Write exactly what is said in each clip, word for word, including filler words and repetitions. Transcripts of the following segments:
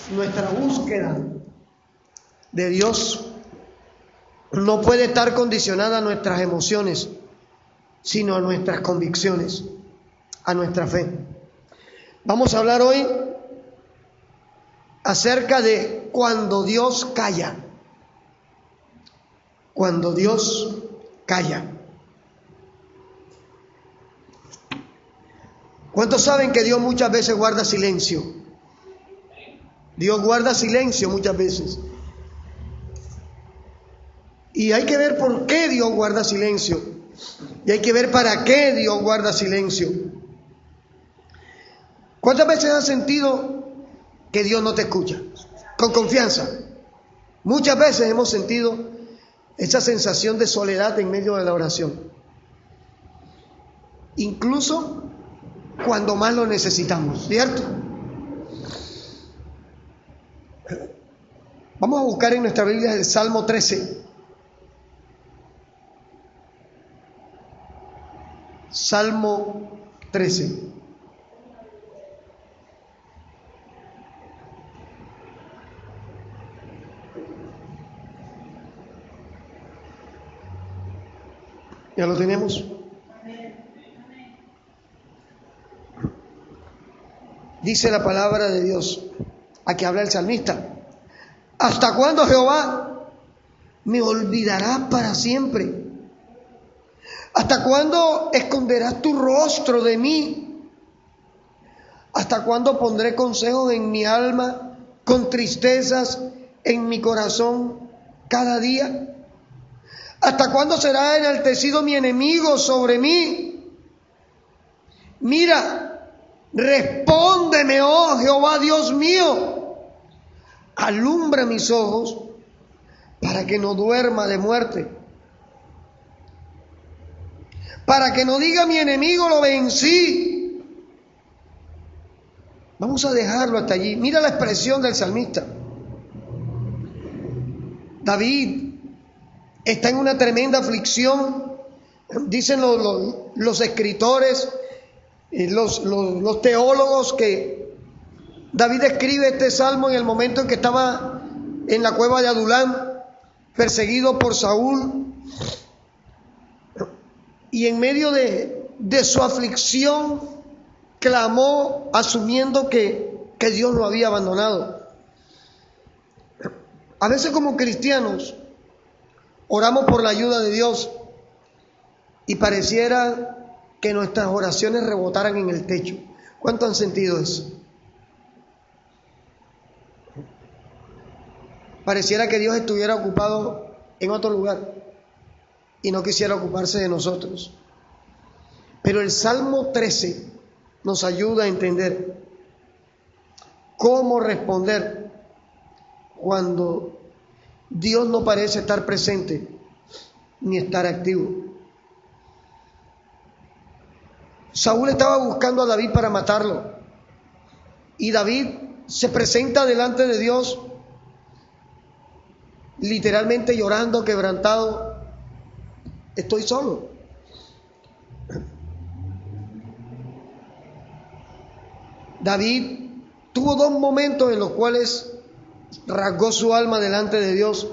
nuestra búsqueda de Dios no puede estar condicionada a nuestras emociones, sino a nuestras convicciones, a nuestra fe. Vamos a hablar hoy acerca de cuando Dios calla. Cuando Dios calla. ¿Cuántos saben que Dios muchas veces guarda silencio? Dios guarda silencio muchas veces. Y hay que ver por qué Dios guarda silencio. Y hay que ver para qué Dios guarda silencio. ¿Cuántas veces has sentido que Dios no te escucha? Con confianza. Muchas veces hemos sentido esa sensación de soledad en medio de la oración. Incluso cuando más lo necesitamos, ¿cierto? Vamos a buscar en nuestra Biblia el Salmo trece. Salmo trece. ¿Ya lo tenemos? Dice la palabra de Dios, aquí habla el salmista: ¿hasta cuándo, Jehová, me olvidarás para siempre? ¿Hasta cuándo esconderás tu rostro de mí? ¿Hasta cuándo pondré consejos en mi alma, con tristezas en mi corazón cada día? ¿Hasta cuándo será enaltecido mi enemigo sobre mí? Mira, respóndeme, oh Jehová Dios mío. Alumbra mis ojos para que no duerma de muerte, para que no diga mi enemigo lo vencí. Vamos a dejarlo hasta allí. Mira la expresión del salmista. David está en una tremenda aflicción. Dicen los, los, los escritores, los, los, los teólogos, que David escribe este salmo en el momento en que estaba en la cueva de Adulán, perseguido por Saúl. Y en medio de, de su aflicción clamó asumiendo que, que Dios lo había abandonado. A veces como cristianos oramos por la ayuda de Dios y pareciera que nuestras oraciones rebotaran en el techo. ¿Cuánto han sentido eso? Pareciera que Dios estuviera ocupado en otro lugar y no quisiera ocuparse de nosotros. Pero el Salmo trece nos ayuda a entender cómo responder cuando Dios no parece estar presente ni estar activo. Saúl estaba buscando a David para matarlo, y David se presenta delante de Dios literalmente llorando, quebrantado: estoy solo. David tuvo dos momentos en los cuales rasgó su alma delante de Dios.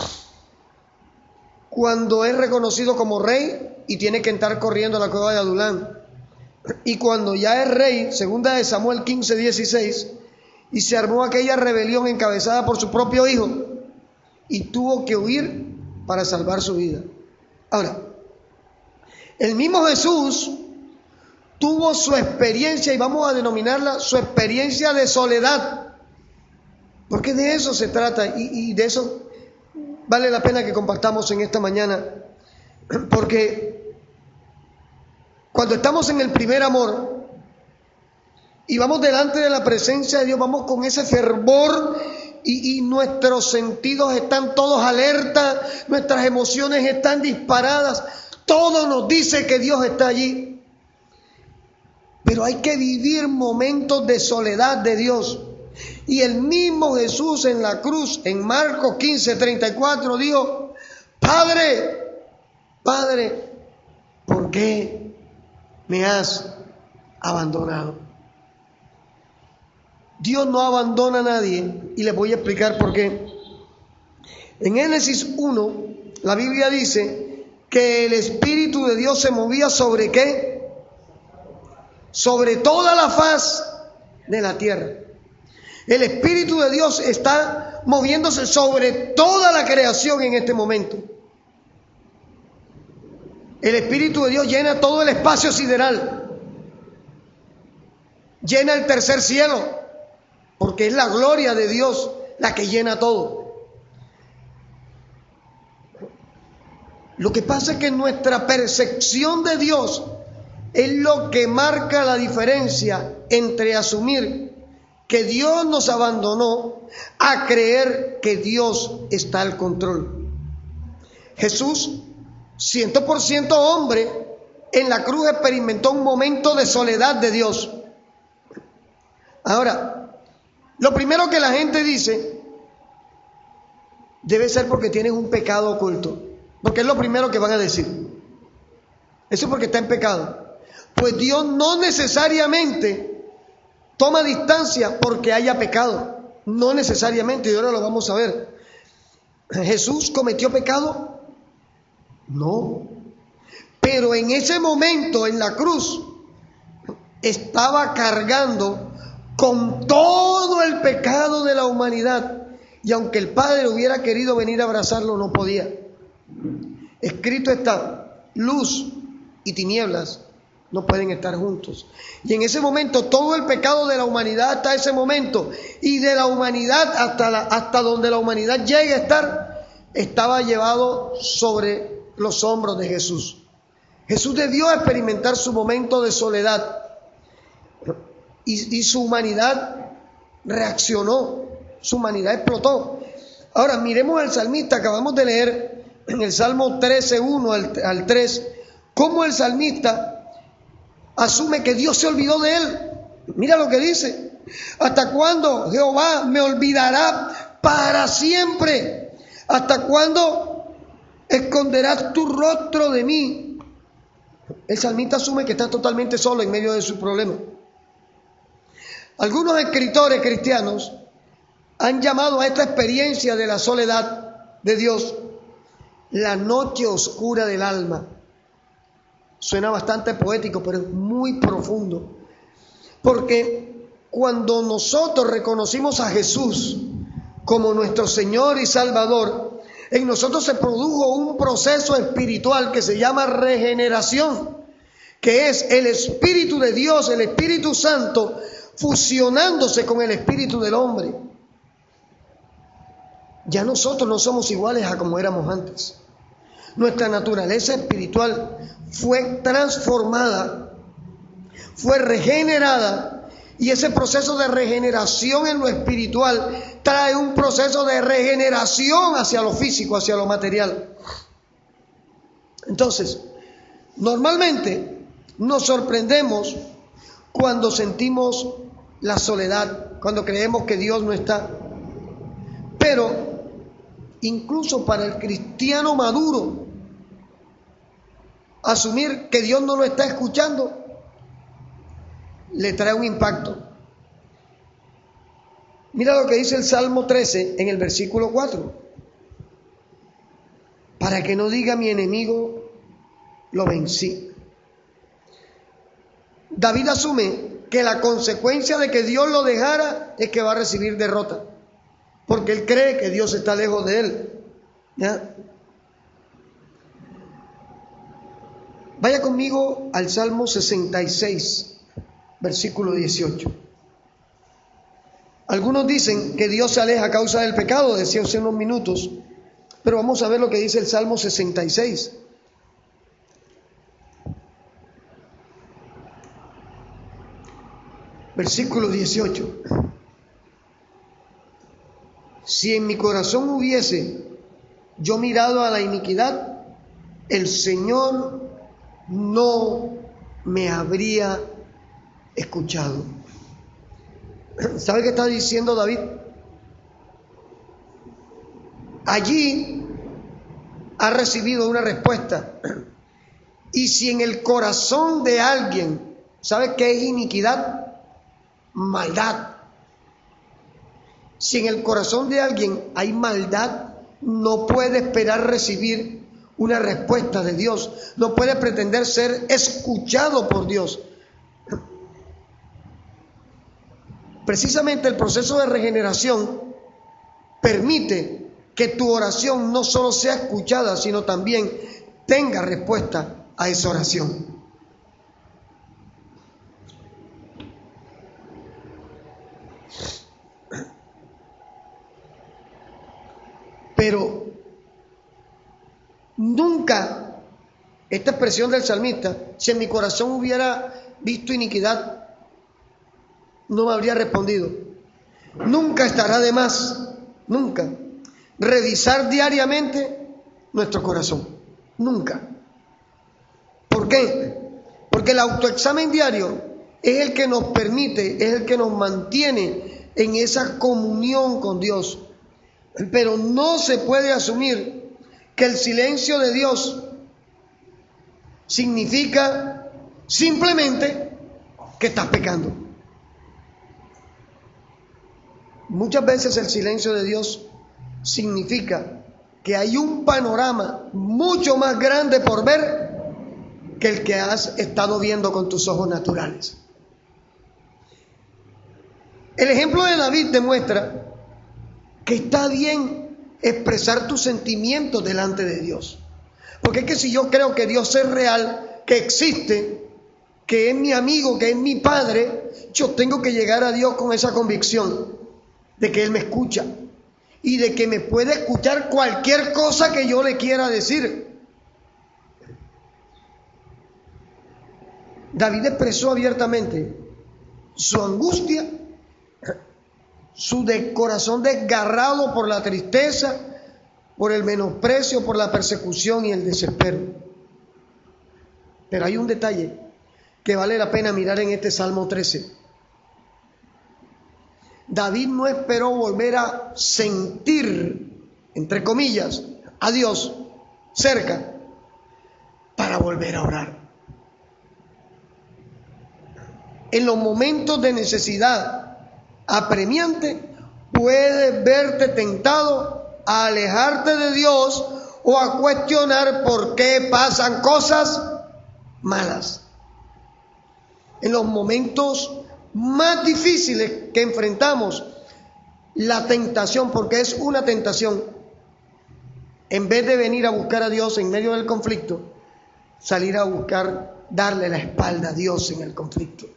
Cuando es reconocido como rey y tiene que entrar corriendo a la cueva de Adulán, y cuando ya es rey, segunda de Samuel quince dieciséis, y se armó aquella rebelión encabezada por su propio hijo y tuvo que huir para salvar su vida. Ahora, el mismo Jesús tuvo su experiencia, y vamos a denominarla su experiencia de soledad, porque de eso se trata, y, y de eso vale la pena que compartamos en esta mañana, porque cuando estamos en el primer amor y vamos delante de la presencia de Dios, vamos con ese fervor y, y nuestros sentidos están todos alerta, nuestras emociones están disparadas, todo nos dice que Dios está allí. Pero hay que vivir momentos de soledad de Dios. Y el mismo Jesús en la cruz, en Marcos quince treinta y cuatro, dijo: Padre, Padre, ¿por qué me has abandonado? Dios no abandona a nadie y les voy a explicar por qué. En Génesis uno, la Biblia dice que el Espíritu de Dios se movía sobre ¿qué? Sobre toda la faz de la tierra. El Espíritu de Dios está moviéndose sobre toda la creación en este momento. El Espíritu de Dios llena todo el espacio sideral, llena el tercer cielo, porque es la gloria de Dios la que llena todo. Lo que pasa es que nuestra percepción de Dios es lo que marca la diferencia entre asumir que Dios nos abandonó a creer que Dios está al control. Jesús, cien por ciento hombre, en la cruz experimentó un momento de soledad de Dios. Ahora, lo primero que la gente dice debe ser porque tienes un pecado oculto, porque es lo primero que van a decir. Eso es porque está en pecado. Pues Dios no necesariamente toma distancia porque haya pecado, no necesariamente, y ahora lo vamos a ver. ¿Jesús cometió pecado? No, pero en ese momento en la cruz estaba cargando con todo el pecado de la humanidad, y aunque el Padre hubiera querido venir a abrazarlo, no podía. Escrito está: luz y tinieblas no pueden estar juntos. Y en ese momento todo el pecado de la humanidad hasta ese momento, y de la humanidad hasta, la, hasta donde la humanidad llegue a estar, estaba llevado sobre los hombros de Jesús. Jesús debió experimentar su momento de soledad, y, y su humanidad reaccionó, su humanidad explotó. Ahora miremos al salmista. Acabamos de leer en el Salmo trece, uno al, al tres, cómo el salmista asume que Dios se olvidó de él. Mira lo que dice: ¿hasta cuándo, Jehová, me olvidará para siempre? ¿Hasta cuándo esconderás tu rostro de mí? El salmista asume que está totalmente solo en medio de su problema. Algunos escritores cristianos han llamado a esta experiencia de la soledad de Dios la noche oscura del alma. Suena bastante poético, pero es muy profundo. Porque cuando nosotros reconocimos a Jesús como nuestro Señor y Salvador, en nosotros se produjo un proceso espiritual que se llama regeneración, que es el Espíritu de Dios, el Espíritu Santo, fusionándose con el espíritu del hombre. Ya nosotros no somos iguales a como éramos antes. Nuestra naturaleza espiritual fue transformada, fue regenerada, y ese proceso de regeneración en lo espiritual trae un proceso de regeneración hacia lo físico, hacia lo material. Entonces, normalmente nos sorprendemos cuando sentimos la soledad, cuando creemos que Dios no está. Pero incluso para el cristiano maduro, asumir que Dios no lo está escuchando le trae un impacto. Mira lo que dice el Salmo trece en el versículo cuatro: para que no diga mi enemigo, lo vencí. David asume que la consecuencia de que Dios lo dejara es que va a recibir derrota, porque él cree que Dios está lejos de él. ¿Ya? Vaya conmigo al Salmo sesenta y seis, versículo dieciocho. Algunos dicen que Dios se aleja a causa del pecado, decía hace unos minutos, pero vamos a ver lo que dice el Salmo sesenta y seis. Versículo dieciocho. Si en mi corazón hubiese yo mirado a la iniquidad, el Señor no me habría escuchado. ¿Sabe qué está diciendo David? Allí ha recibido una respuesta. Y si en el corazón de alguien, ¿sabe qué es iniquidad? Maldad. Si en el corazón de alguien hay maldad, no puede esperar recibir una respuesta de Dios, no puede pretender ser escuchado por Dios. Precisamente el proceso de regeneración permite que tu oración no solo sea escuchada, sino también tenga respuesta a esa oración. Pero nunca, esta expresión del salmista, si en mi corazón hubiera visto iniquidad, no me habría respondido. Nunca estará de más, nunca, revisar diariamente nuestro corazón. Nunca. ¿Por qué? Porque el autoexamen diario es el que nos permite, es el que nos mantiene en esa comunión con Dios. Pero no se puede asumir que el silencio de Dios significa simplemente que estás pecando. Muchas veces el silencio de Dios significa que hay un panorama mucho más grande por ver que el que has estado viendo con tus ojos naturales. El ejemplo de David demuestra que está bien expresar tus sentimientos delante de Dios. Porque es que si yo creo que Dios es real, que existe, que es mi amigo, que es mi padre, yo tengo que llegar a Dios con esa convicción de que Él me escucha y de que me puede escuchar cualquier cosa que yo le quiera decir. David expresó abiertamente su angustia, su de corazón desgarrado por la tristeza, por el menosprecio, por la persecución y el desespero. Pero hay un detalle que vale la pena mirar en este Salmo trece. David no esperó volver a sentir, entre comillas, a Dios cerca para volver a orar. En los momentos de necesidad apremiante, puedes verte tentado a alejarte de Dios o a cuestionar por qué pasan cosas malas. En los momentos más difíciles que enfrentamos, la tentación, porque es una tentación, en vez de venir a buscar a Dios en medio del conflicto, salir a buscar darle la espalda a Dios en el conflicto.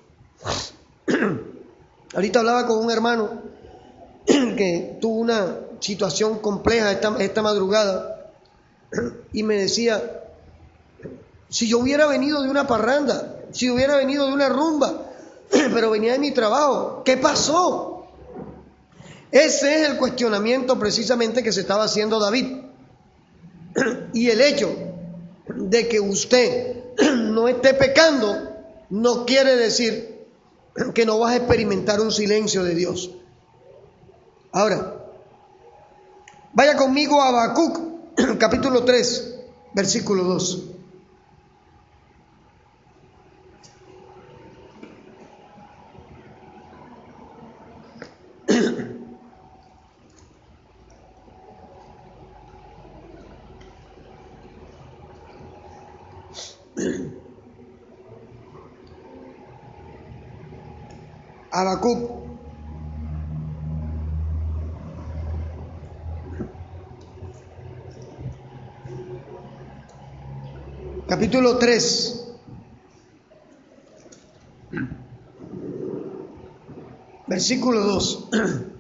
Ahorita hablaba con un hermano que tuvo una situación compleja esta, esta madrugada y me decía, si yo hubiera venido de una parranda, si hubiera venido de una rumba, pero venía de mi trabajo, ¿qué pasó? Ese es el cuestionamiento precisamente que se estaba haciendo David. Y el hecho de que usted no esté pecando no quiere decir que no vas a experimentar un silencio de Dios. Ahora, vaya conmigo a Habacuc, capítulo tres, versículo dos. Habacuc capítulo tres, versículo dos.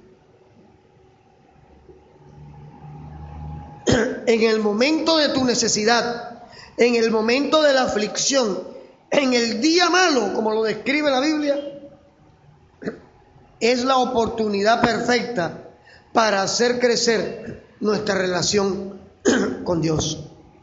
En el momento de tu necesidad, en el momento de la aflicción, en el día malo, como lo describe la Biblia, es la oportunidad perfecta para hacer crecer nuestra relación con Dios.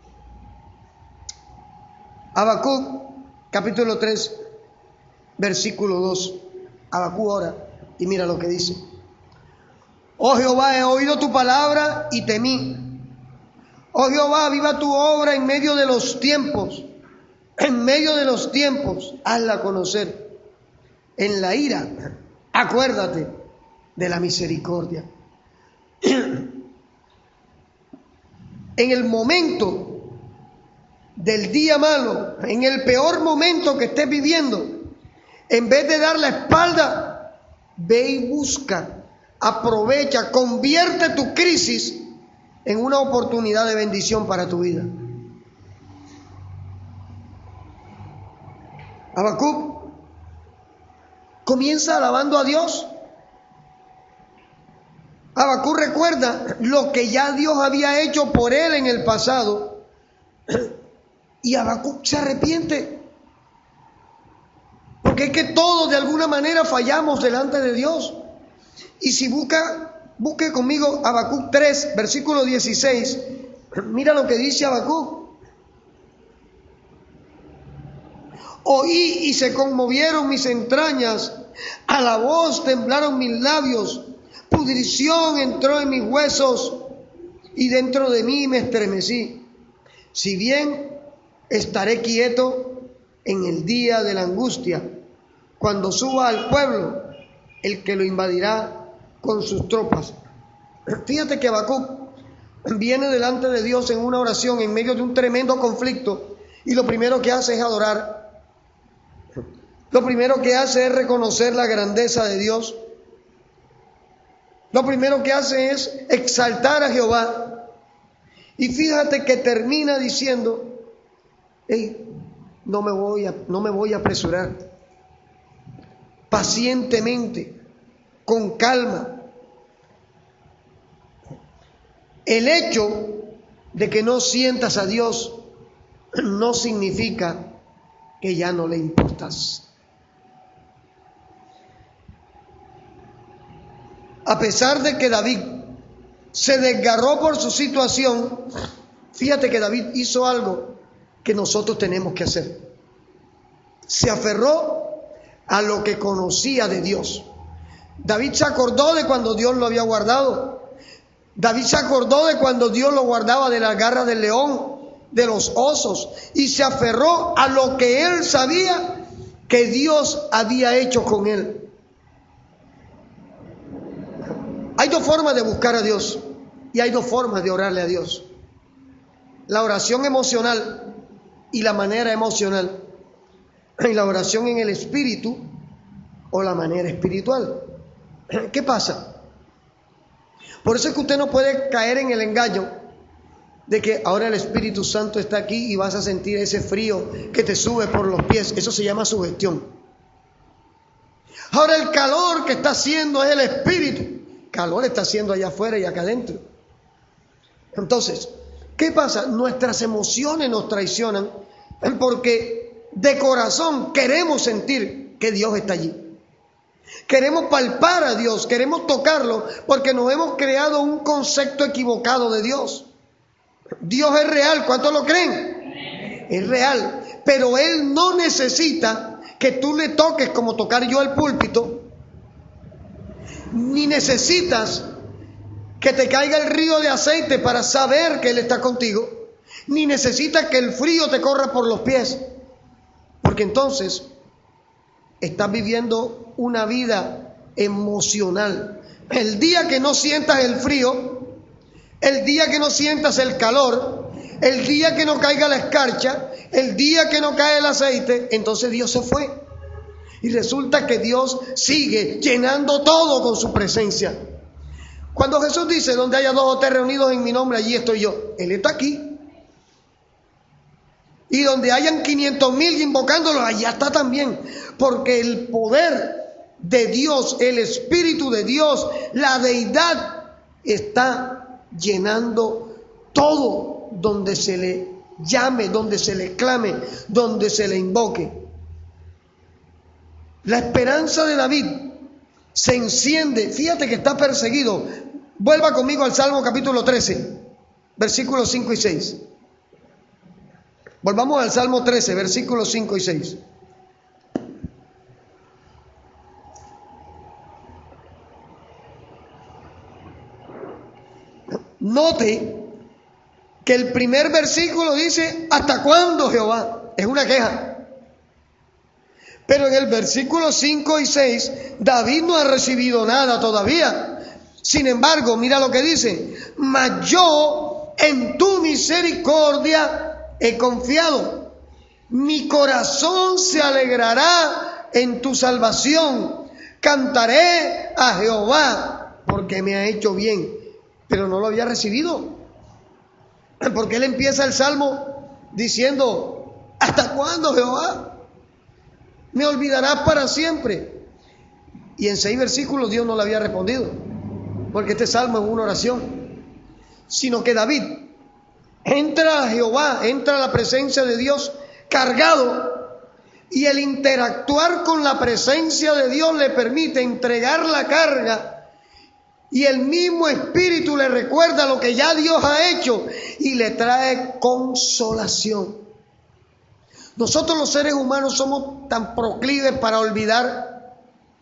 Habacuc, capítulo tres, versículo dos. Habacuc ora y mira lo que dice. Oh Jehová, he oído tu palabra y temí. Oh Jehová, viva tu obra en medio de los tiempos. En medio de los tiempos, hazla conocer. En la ira, acuérdate. de la misericordia. En el momento del día malo, en el peor momento que estés viviendo, en vez de dar la espalda, ve y busca, aprovecha, convierte tu crisis en una oportunidad de bendición para tu vida. Habacuc comienza alabando a Dios. Habacuc recuerda lo que ya Dios había hecho por él en el pasado, y Habacuc se arrepiente, porque es que todos de alguna manera fallamos delante de Dios. Y si busca, busque conmigo Habacuc tres, versículo dieciséis, mira lo que dice Habacuc. Oí y se conmovieron mis entrañas, a la voz temblaron mis labios, pudrición entró en mis huesos y dentro de mí me estremecí. Si bien estaré quieto en el día de la angustia, cuando suba al pueblo el que lo invadirá con sus tropas. Fíjate que Habacuc viene delante de Dios en una oración en medio de un tremendo conflicto, y lo primero que hace es adorar. Lo primero que hace es reconocer la grandeza de Dios. Lo primero que hace es exaltar a Jehová. Y fíjate que termina diciendo: hey, no me voy a, no me voy a apresurar. Pacientemente, con calma. El hecho de que no sientas a Dios no significa que ya no le importas. A pesar de que David se desgarró por su situación, fíjate que David hizo algo que nosotros tenemos que hacer. Se aferró a lo que conocía de Dios. David se acordó de cuando Dios lo había guardado. David se acordó de cuando Dios lo guardaba de las garras del león, de los osos, y se aferró a lo que él sabía que Dios había hecho con él. Hay dos formas de buscar a Dios y hay dos formas de orarle a Dios: la oración emocional y la manera emocional, y la oración en el espíritu o la manera espiritual. ¿Qué pasa? Por eso es que usted no puede caer en el engaño de que ahora el Espíritu Santo está aquí y vas a sentir ese frío que te sube por los pies. Eso se llama sugestión. Ahora el calor que está haciendo es el Espíritu. Calor está haciendo allá afuera y acá adentro. Entonces, ¿qué pasa? Nuestras emociones nos traicionan porque de corazón queremos sentir que Dios está allí. Queremos palpar a Dios, queremos tocarlo, porque nos hemos creado un concepto equivocado de Dios. Dios es real, ¿cuántos lo creen? Es real, pero Él no necesita que tú le toques como tocar yo el púlpito, ni necesitas que te caiga el río de aceite para saber que Él está contigo, ni necesitas que el frío te corra por los pies, porque entonces estás viviendo una vida emocional. El día que no sientas el frío, el día que no sientas el calor, el día que no caiga la escarcha, el día que no cae el aceite, entonces Dios se fue. Y resulta que Dios sigue llenando todo con su presencia. Cuando Jesús dice: donde haya dos o tres reunidos en mi nombre, allí estoy yo. Él está aquí. Y donde hayan quinientos mil invocándolo, allá está también. Porque el poder de Dios, el Espíritu de Dios, la deidad, está llenando todo donde se le llame, donde se le clame, donde se le invoque. La esperanza de David se enciende. Fíjate que está perseguido. Vuelva conmigo al Salmo capítulo trece, versículos cinco y seis. Volvamos al Salmo trece, versículos cinco y seis. Note que el primer versículo dice: ¿hasta cuándo, Jehová? Es una queja. Pero en el versículo cinco y seis, David no ha recibido nada todavía. Sin embargo, mira lo que dice: mas yo en tu misericordia he confiado. Mi corazón se alegrará en tu salvación. Cantaré a Jehová porque me ha hecho bien. Pero no lo había recibido. Porque él empieza el salmo diciendo: ¿hasta cuándo, Jehová? ¿Me olvidarás para siempre? Y en seis versículos Dios no le había respondido, porque este salmo es una oración. Sino que David entra a Jehová, entra a la presencia de Dios cargado, y el interactuar con la presencia de Dios le permite entregar la carga, y el mismo Espíritu le recuerda lo que ya Dios ha hecho y le trae consolación. Nosotros los seres humanos somos tan proclives para olvidar.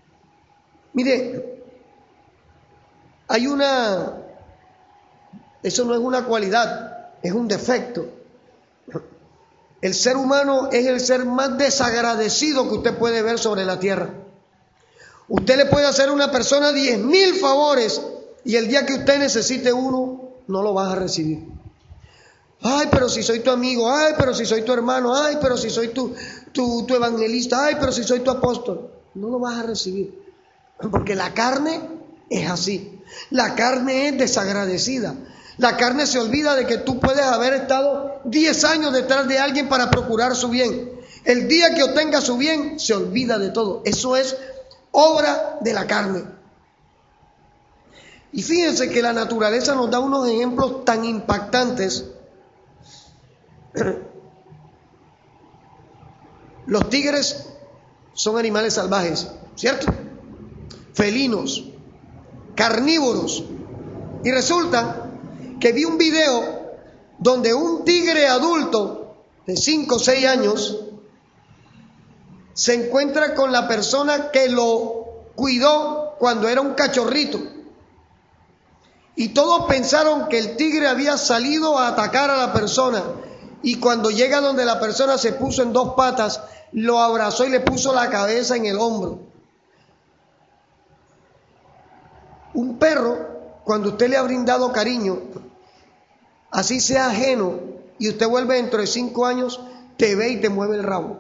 Mire, hay una, eso no es una cualidad, es un defecto. El ser humano es el ser más desagradecido que usted puede ver sobre la tierra. Usted le puede hacer a una persona diez mil favores y el día que usted necesite uno, no lo vas a recibir. Ay, pero si soy tu amigo, ay, pero si soy tu hermano, ay, pero si soy tu, tu, tu evangelista, ay, pero si soy tu apóstol. No lo vas a recibir, porque la carne es así. La carne es desagradecida. La carne se olvida de que tú puedes haber estado diez años detrás de alguien para procurar su bien. El día que obtenga su bien, se olvida de todo. Eso es obra de la carne. Y fíjense que la naturaleza nos da unos ejemplos tan impactantes. Los tigres son animales salvajes, ¿cierto? Felinos, carnívoros. Y resulta que vi un video donde un tigre adulto de cinco o seis años se encuentra con la persona que lo cuidó cuando era un cachorrito. Y todos pensaron que el tigre había salido a atacar a la persona. Y cuando llega donde la persona se puso en dos patas, lo abrazó y le puso la cabeza en el hombro. Un perro, cuando usted le ha brindado cariño, así sea ajeno, y usted vuelve dentro de cinco años, te ve y te mueve el rabo.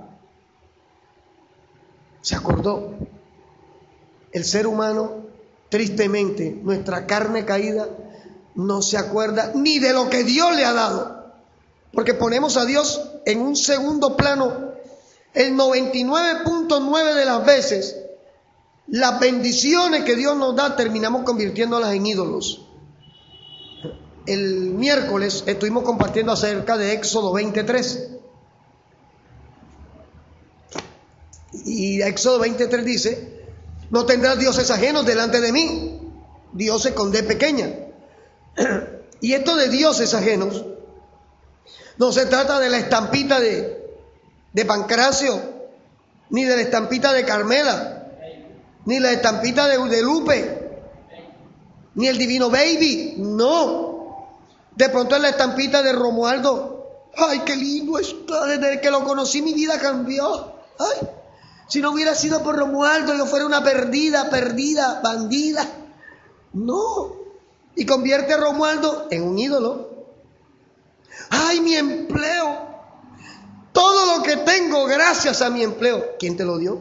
Se acordó. El ser humano, tristemente, nuestra carne caída, no se acuerda ni de lo que Dios le ha dado. Porque ponemos a Dios en un segundo plano. El noventa y nueve punto nueve de las veces, las bendiciones que Dios nos da, terminamos convirtiéndolas en ídolos. El miércoles estuvimos compartiendo acerca de Éxodo veintitrés. Y Éxodo veintitrés dice: no tendrás dioses ajenos delante de mí, dioses con D pequeña. Y esto de dioses ajenos no se trata de la estampita de, de Pancracio, ni de la estampita de Carmela, ni la estampita de, de Lupe, ni el Divino Baby. No. De pronto es la estampita de Romualdo. Ay, qué lindo está. Desde que lo conocí mi vida cambió. Ay, si no hubiera sido por Romualdo, yo fuera una perdida, perdida, bandida. No. Y convierte a Romualdo en un ídolo. Ay, mi empleo. Todo lo que tengo gracias a mi empleo. ¿Quién te lo dio?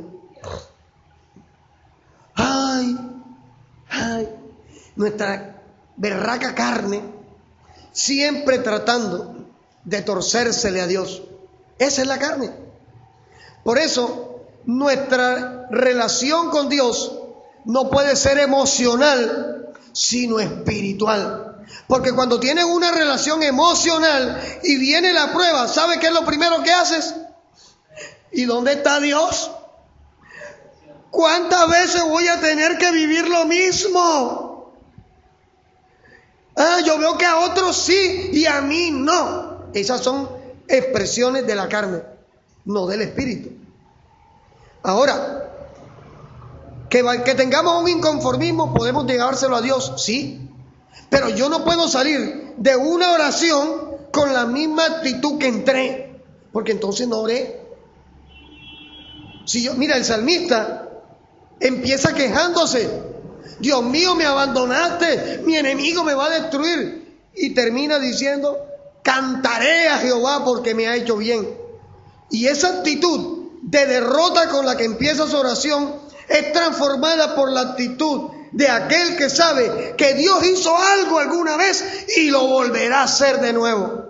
Ay, ay. Nuestra berraca carne siempre tratando de torcérsele a Dios. Esa es la carne. Por eso, nuestra relación con Dios no puede ser emocional, sino espiritual. Porque cuando tienes una relación emocional y viene la prueba, ¿sabe qué es lo primero que haces? ¿Y dónde está Dios? ¿Cuántas veces voy a tener que vivir lo mismo? Ah, yo veo que a otros sí y a mí no. Esas son expresiones de la carne, no del espíritu. Ahora, que, que tengamos un inconformismo, podemos llegárselo a Dios, sí. Pero yo no puedo salir de una oración con la misma actitud que entré, porque entonces no oré. Si yo, mira, el salmista empieza quejándose. Dios mío, me abandonaste, mi enemigo me va a destruir. Y termina diciendo, cantaré a Jehová porque me ha hecho bien. Y esa actitud de derrota con la que empieza su oración es transformada por la actitud de aquel que sabe que Dios hizo algo alguna vez y lo volverá a hacer de nuevo.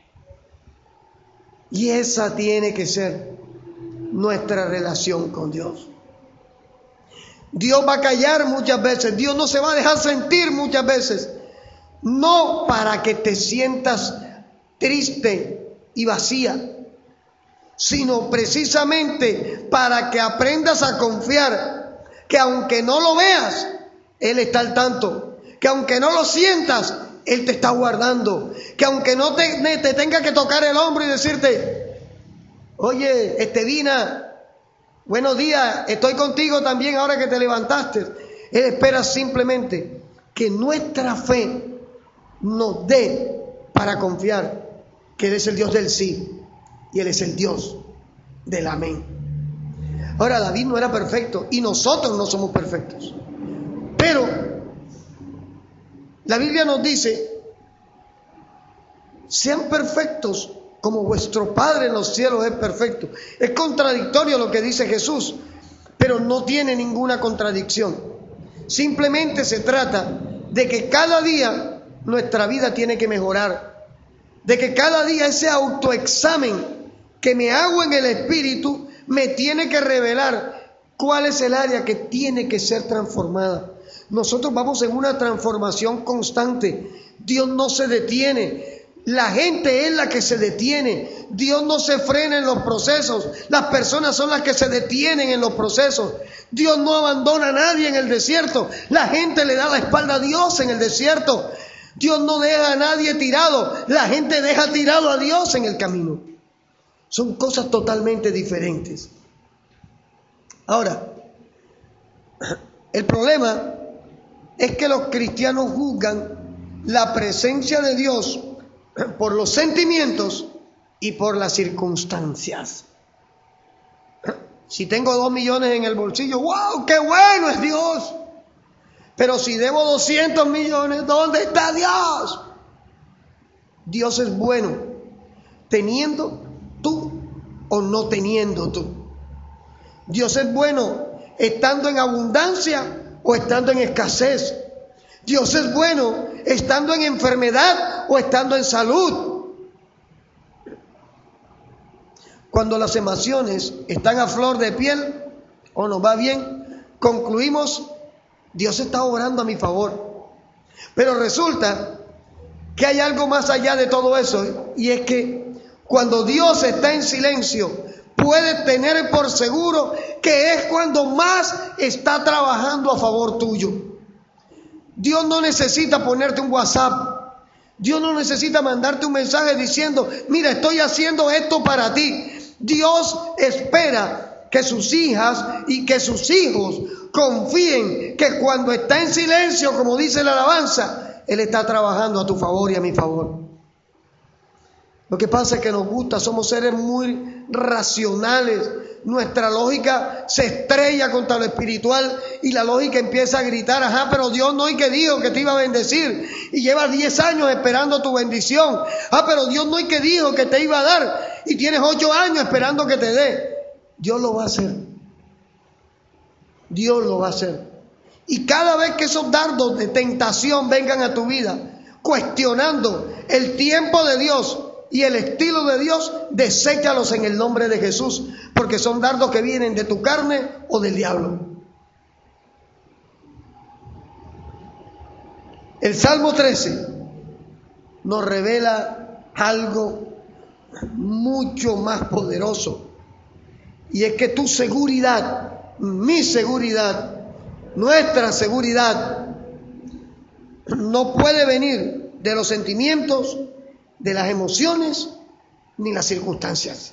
Y esa tiene que ser nuestra relación con Dios. Dios va a callar muchas veces, Dios no se va a dejar sentir muchas veces, no para que te sientas triste y vacía, sino precisamente para que aprendas a confiar que aunque no lo veas, Él está al tanto, que aunque no lo sientas, Él te está guardando, que aunque no te, te tenga que tocar el hombro y decirte, oye, Estevina, buenos días, estoy contigo también ahora que te levantaste. Él espera simplemente que nuestra fe nos dé para confiar que Él es el Dios del sí y Él es el Dios del amén. Ahora, David no era perfecto y nosotros no somos perfectos, pero la Biblia nos dice, sean perfectos como vuestro Padre en los cielos es perfecto. Es contradictorio lo que dice Jesús, pero no tiene ninguna contradicción. Simplemente se trata de que cada día nuestra vida tiene que mejorar, de que cada día ese autoexamen que me hago en el espíritu me tiene que revelar cuál es el área que tiene que ser transformada. Nosotros vamos en una transformación constante. Dios no se detiene. La gente es la que se detiene. Dios no se frena en los procesos. Las personas son las que se detienen en los procesos. Dios no abandona a nadie en el desierto. La gente le da la espalda a Dios en el desierto. Dios no deja a nadie tirado. La gente deja tirado a Dios en el camino. Son cosas totalmente diferentes. Ahora, el problema es que los cristianos juzgan la presencia de Dios por los sentimientos y por las circunstancias. Si tengo dos millones en el bolsillo, ¡wow! ¡Qué bueno es Dios! Pero si debo doscientos millones, ¿dónde está Dios? Dios es bueno, teniendo tú o no teniendo tú. Dios es bueno estando en abundancia o estando en escasez. Dios es bueno estando en enfermedad o estando en salud. Cuando las emociones están a flor de piel o nos va bien, concluimos, Dios está obrando a mi favor. Pero resulta que hay algo más allá de todo eso, y es que cuando Dios está en silencio, puedes tener por seguro que es cuando más está trabajando a favor tuyo. Dios no necesita ponerte un WhatsApp. Dios no necesita mandarte un mensaje diciendo, mira, estoy haciendo esto para ti. Dios espera que sus hijas y que sus hijos confíen que cuando está en silencio, como dice la alabanza, Él está trabajando a tu favor y a mi favor. Lo que pasa es que nos gusta, somos seres muy racionales. Nuestra lógica se estrella contra lo espiritual y la lógica empieza a gritar, ajá, pero Dios no es que dijo que te iba a bendecir y llevas diez años esperando tu bendición. Ah, pero Dios no es que dijo que te iba a dar y tienes ocho años esperando que te dé. Dios lo va a hacer. Dios lo va a hacer. Y cada vez que esos dardos de tentación vengan a tu vida, cuestionando el tiempo de Dios y el estilo de Dios, deséchalos en el nombre de Jesús, porque son dardos que vienen de tu carne o del diablo. El Salmo trece nos revela algo mucho más poderoso, y es que tu seguridad, mi seguridad, nuestra seguridad no puede venir de los sentimientos, de las emociones, ni las circunstancias.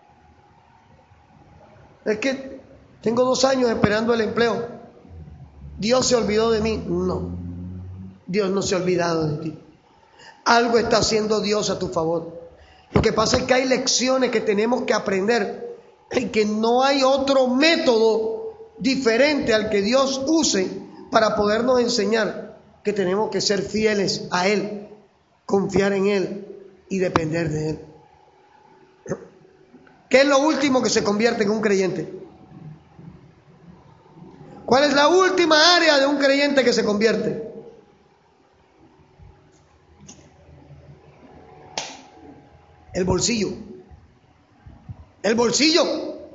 Es que tengo dos años esperando el empleo. ¿Dios se olvidó de mí? No, Dios no se ha olvidado de ti. Algo está haciendo Dios a tu favor. Lo que pasa es que hay lecciones que tenemos que aprender y que no hay otro método diferente al que Dios use para podernos enseñar que tenemos que ser fieles a Él, confiar en Él y depender de Él. ¿Qué es lo último que se convierte en un creyente? ¿Cuál es la última área de un creyente que se convierte? El bolsillo. El bolsillo.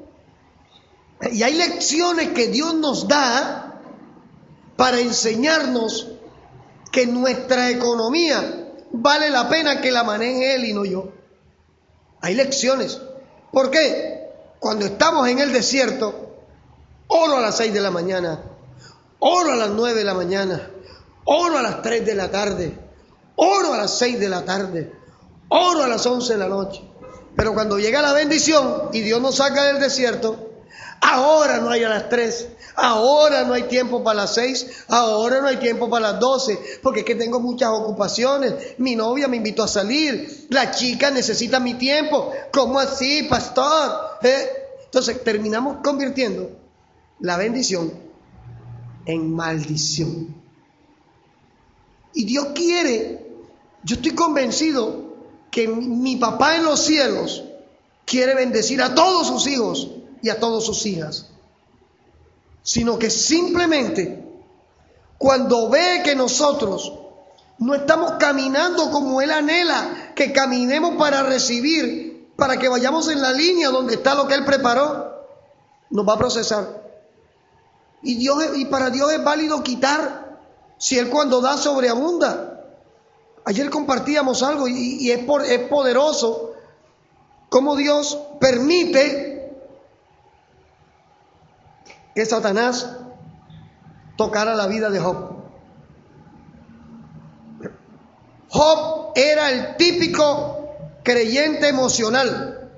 Y hay lecciones que Dios nos da para enseñarnos que nuestra economía vale la pena que la maneje Él y no yo. Hay lecciones. ¿Por qué? Cuando estamos en el desierto, oro a las seis de la mañana, oro a las nueve de la mañana, oro a las tres de la tarde, oro a las seis de la tarde, oro a las once de la noche. Pero cuando llega la bendición y Dios nos saca del desierto, ahora no hay a las tres, ahora no hay tiempo para las seis, ahora no hay tiempo para las doce, porque es que tengo muchas ocupaciones, mi novia me invitó a salir, la chica necesita mi tiempo. ¿Cómo así, pastor? ¿Eh? Entonces terminamos convirtiendo la bendición en maldición. Y Dios quiere, yo estoy convencido que mi papá en los cielos quiere bendecir a todos sus hijos y a todas sus hijas, sino que simplemente cuando ve que nosotros no estamos caminando como Él anhela que caminemos para recibir, para que vayamos en la línea donde está lo que Él preparó, nos va a procesar. Y Dios, y para Dios es válido quitar si Él cuando da sobreabunda. Ayer compartíamos algo y, y es, por, es poderoso cómo Dios permite que Satanás tocara la vida de Job. Job era el típico creyente emocional,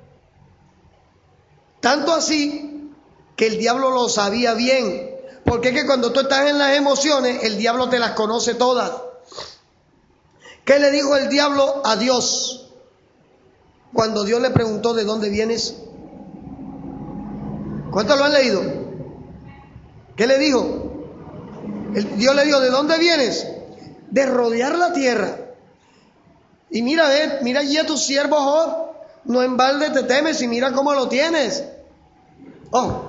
tanto así que el diablo lo sabía bien, porque es que cuando tú estás en las emociones, el diablo te las conoce todas. ¿Qué le dijo el diablo a Dios cuando Dios le preguntó de dónde vienes? ¿Cuántos lo han leído? ¿Qué le dijo? El, Dios le dijo, ¿de dónde vienes? De rodear la tierra. Y mira, ve, mira allí a tu siervo Job, no en balde te temes y mira cómo lo tienes. Oh,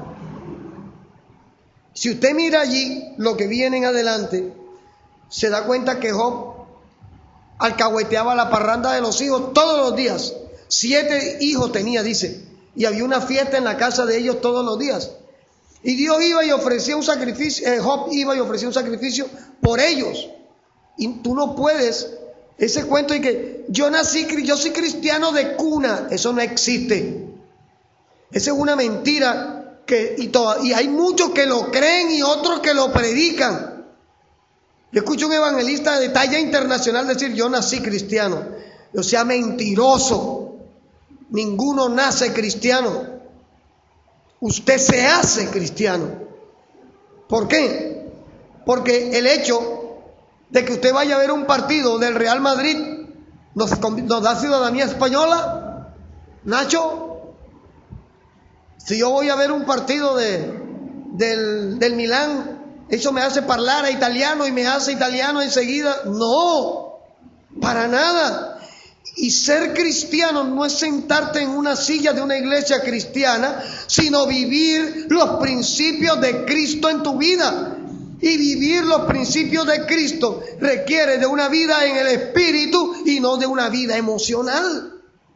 si usted mira allí lo que viene en adelante, se da cuenta que Job alcahueteaba la parranda de los hijos todos los días. Siete hijos tenía, dice, y había una fiesta en la casa de ellos todos los días. Y Dios iba y ofrecía un sacrificio, eh, Job iba y ofrecía un sacrificio por ellos. Y tú no puedes, ese cuento de que yo nací, yo soy cristiano de cuna, eso no existe. Esa es una mentira que, y, toda, y hay muchos que lo creen y otros que lo predican. Yo escucho un evangelista de talla internacional decir, yo nací cristiano. O sea, mentiroso. Ninguno nace cristiano. Usted se hace cristiano. ¿Por qué? Porque el hecho de que usted vaya a ver un partido del Real Madrid nos, nos da ciudadanía española. Nacho, si yo voy a ver un partido de, del, del Milán, ¿eso me hace hablar a italiano y me hace italiano enseguida? No, para nada. Y ser cristiano no es sentarte en una silla de una iglesia cristiana, sino vivir los principios de Cristo en tu vida. Y vivir los principios de Cristo requiere de una vida en el espíritu y no de una vida emocional.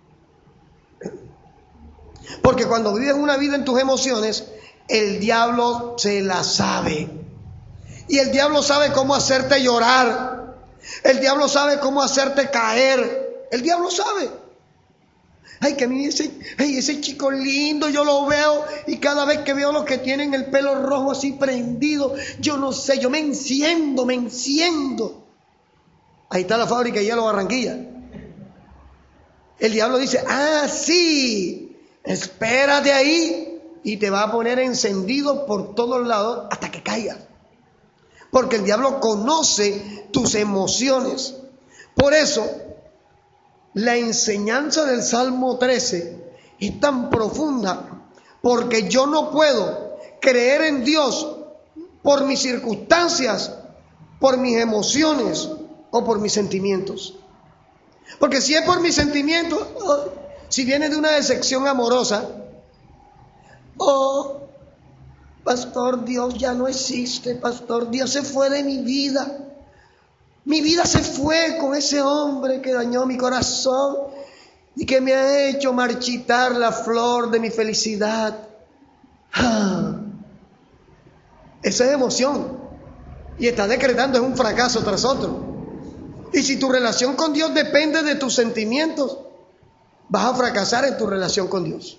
Porque cuando vives una vida en tus emociones, el diablo se la sabe. Y el diablo sabe cómo hacerte llorar. El diablo sabe cómo hacerte caer. El diablo sabe. Ay, que a mí ese, ay, ese chico lindo, yo lo veo y cada vez que veo los que tienen el pelo rojo así prendido, yo no sé, yo me enciendo, me enciendo. Ahí está la fábrica de hielo Barranquilla. El diablo dice, ah, sí, espérate ahí y te va a poner encendido por todos lados hasta que caigas. Porque el diablo conoce tus emociones. Por eso, la enseñanza del Salmo trece es tan profunda, porque yo no puedo creer en Dios por mis circunstancias, por mis emociones o por mis sentimientos. Porque si es por mis sentimientos, oh, si viene de una decepción amorosa, oh, pastor, Dios ya no existe, pastor, Dios se fue de mi vida. Mi vida se fue con ese hombre que dañó mi corazón y que me ha hecho marchitar la flor de mi felicidad. Ah, esa es emoción y está decretando es un fracaso tras otro. Y si tu relación con Dios depende de tus sentimientos, vas a fracasar en tu relación con Dios.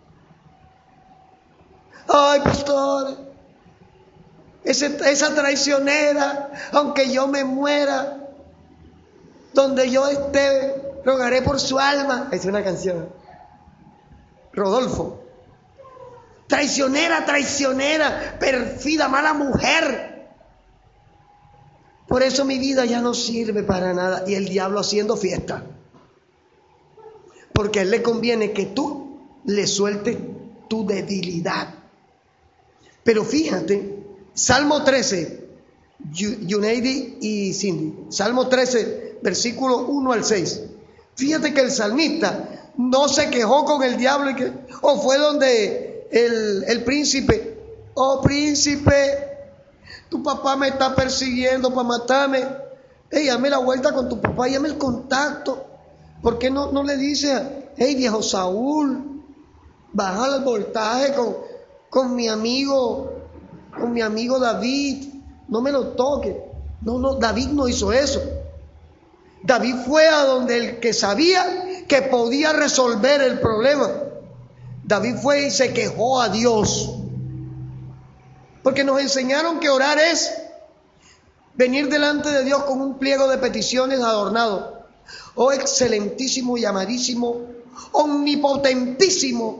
Ay, pastor, ese, esa traicionera, aunque yo me muera, donde yo esté, rogaré por su alma. Es una canción. Rodolfo. Traicionera, traicionera, perfida, mala mujer. Por eso mi vida ya no sirve para nada. Y el diablo haciendo fiesta. Porque a él le conviene que tú le sueltes tu debilidad. Pero fíjate, Salmo trece, Yuneidi y Cindy, Salmo trece, versículo uno al seis. Fíjate que el salmista no se quejó con el diablo y que, o fue donde el, el príncipe, oh príncipe, tu papá me está persiguiendo para matarme. Hey, dame la vuelta con tu papá, llame el contacto. ¿Por qué no, no le dice, hey viejo Saúl, baja el voltaje con, con mi amigo, con mi amigo David, no me lo toque? No, no, David no hizo eso. David fue a donde el que sabía que podía resolver el problema. David fue y se quejó a Dios. Porque nos enseñaron que orar es venir delante de Dios con un pliego de peticiones adornado. Oh excelentísimo y amadísimo, omnipotentísimo,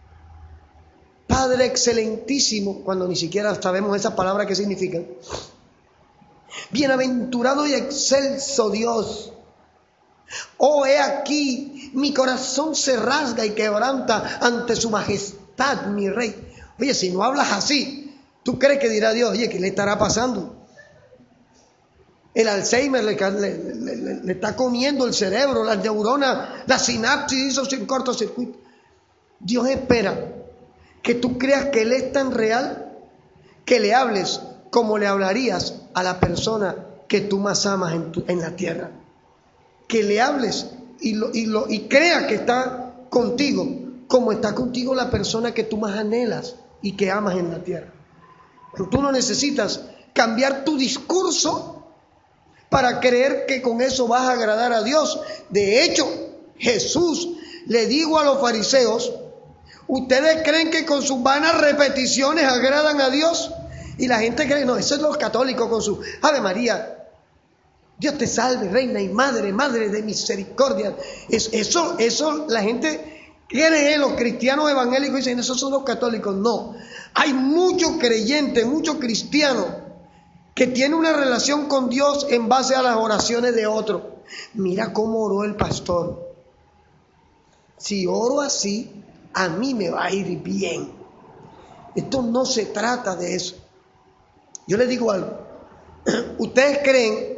Padre excelentísimo, cuando ni siquiera sabemos esas palabras qué significan. Bienaventurado y excelso Dios. Oh, he aquí, mi corazón se rasga y quebranta ante su majestad, mi rey. Oye, si no hablas así, ¿tú crees que dirá Dios? Oye, ¿qué le estará pasando? El Alzheimer le, le, le, le está comiendo el cerebro, las neuronas, la sinapsis hizo sin cortocircuito. Dios espera que tú creas que Él es tan real que le hables como le hablarías a la persona que tú más amas en, tu, en la tierra. Que le hables y, lo, y, lo, y crea que está contigo como está contigo la persona que tú más anhelas y que amas en la tierra. Pero tú no necesitas cambiar tu discurso para creer que con eso vas a agradar a Dios. De hecho, Jesús le dijo a los fariseos, ¿ustedes creen que con sus vanas repeticiones agradan a Dios? Y la gente cree, no, eso es los católicos con su Ave María, Dios te salve, reina y madre, madre de misericordia. Es, eso, eso la gente cree, los cristianos evangélicos dicen, esos son los católicos. No, hay muchos creyentes, muchos cristianos que tienen una relación con Dios en base a las oraciones de otros. Mira cómo oró el pastor. Si oro así, a mí me va a ir bien. Esto no se trata de eso. Yo les digo algo. ¿Ustedes creen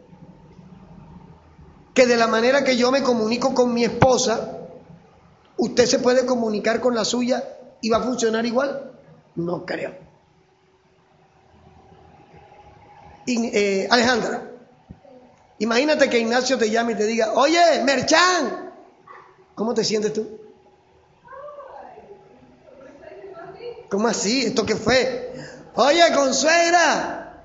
que de la manera que yo me comunico con mi esposa, usted se puede comunicar con la suya y va a funcionar igual? No creo. Y, eh, Alejandra, imagínate que Ignacio te llame y te diga, oye, Merchan, ¿cómo te sientes tú? ¿Cómo así? ¿Esto qué fue? Oye, consuegra,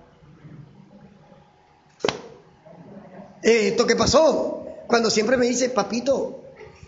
eh, ¿esto qué pasó? Cuando siempre me dice, papito,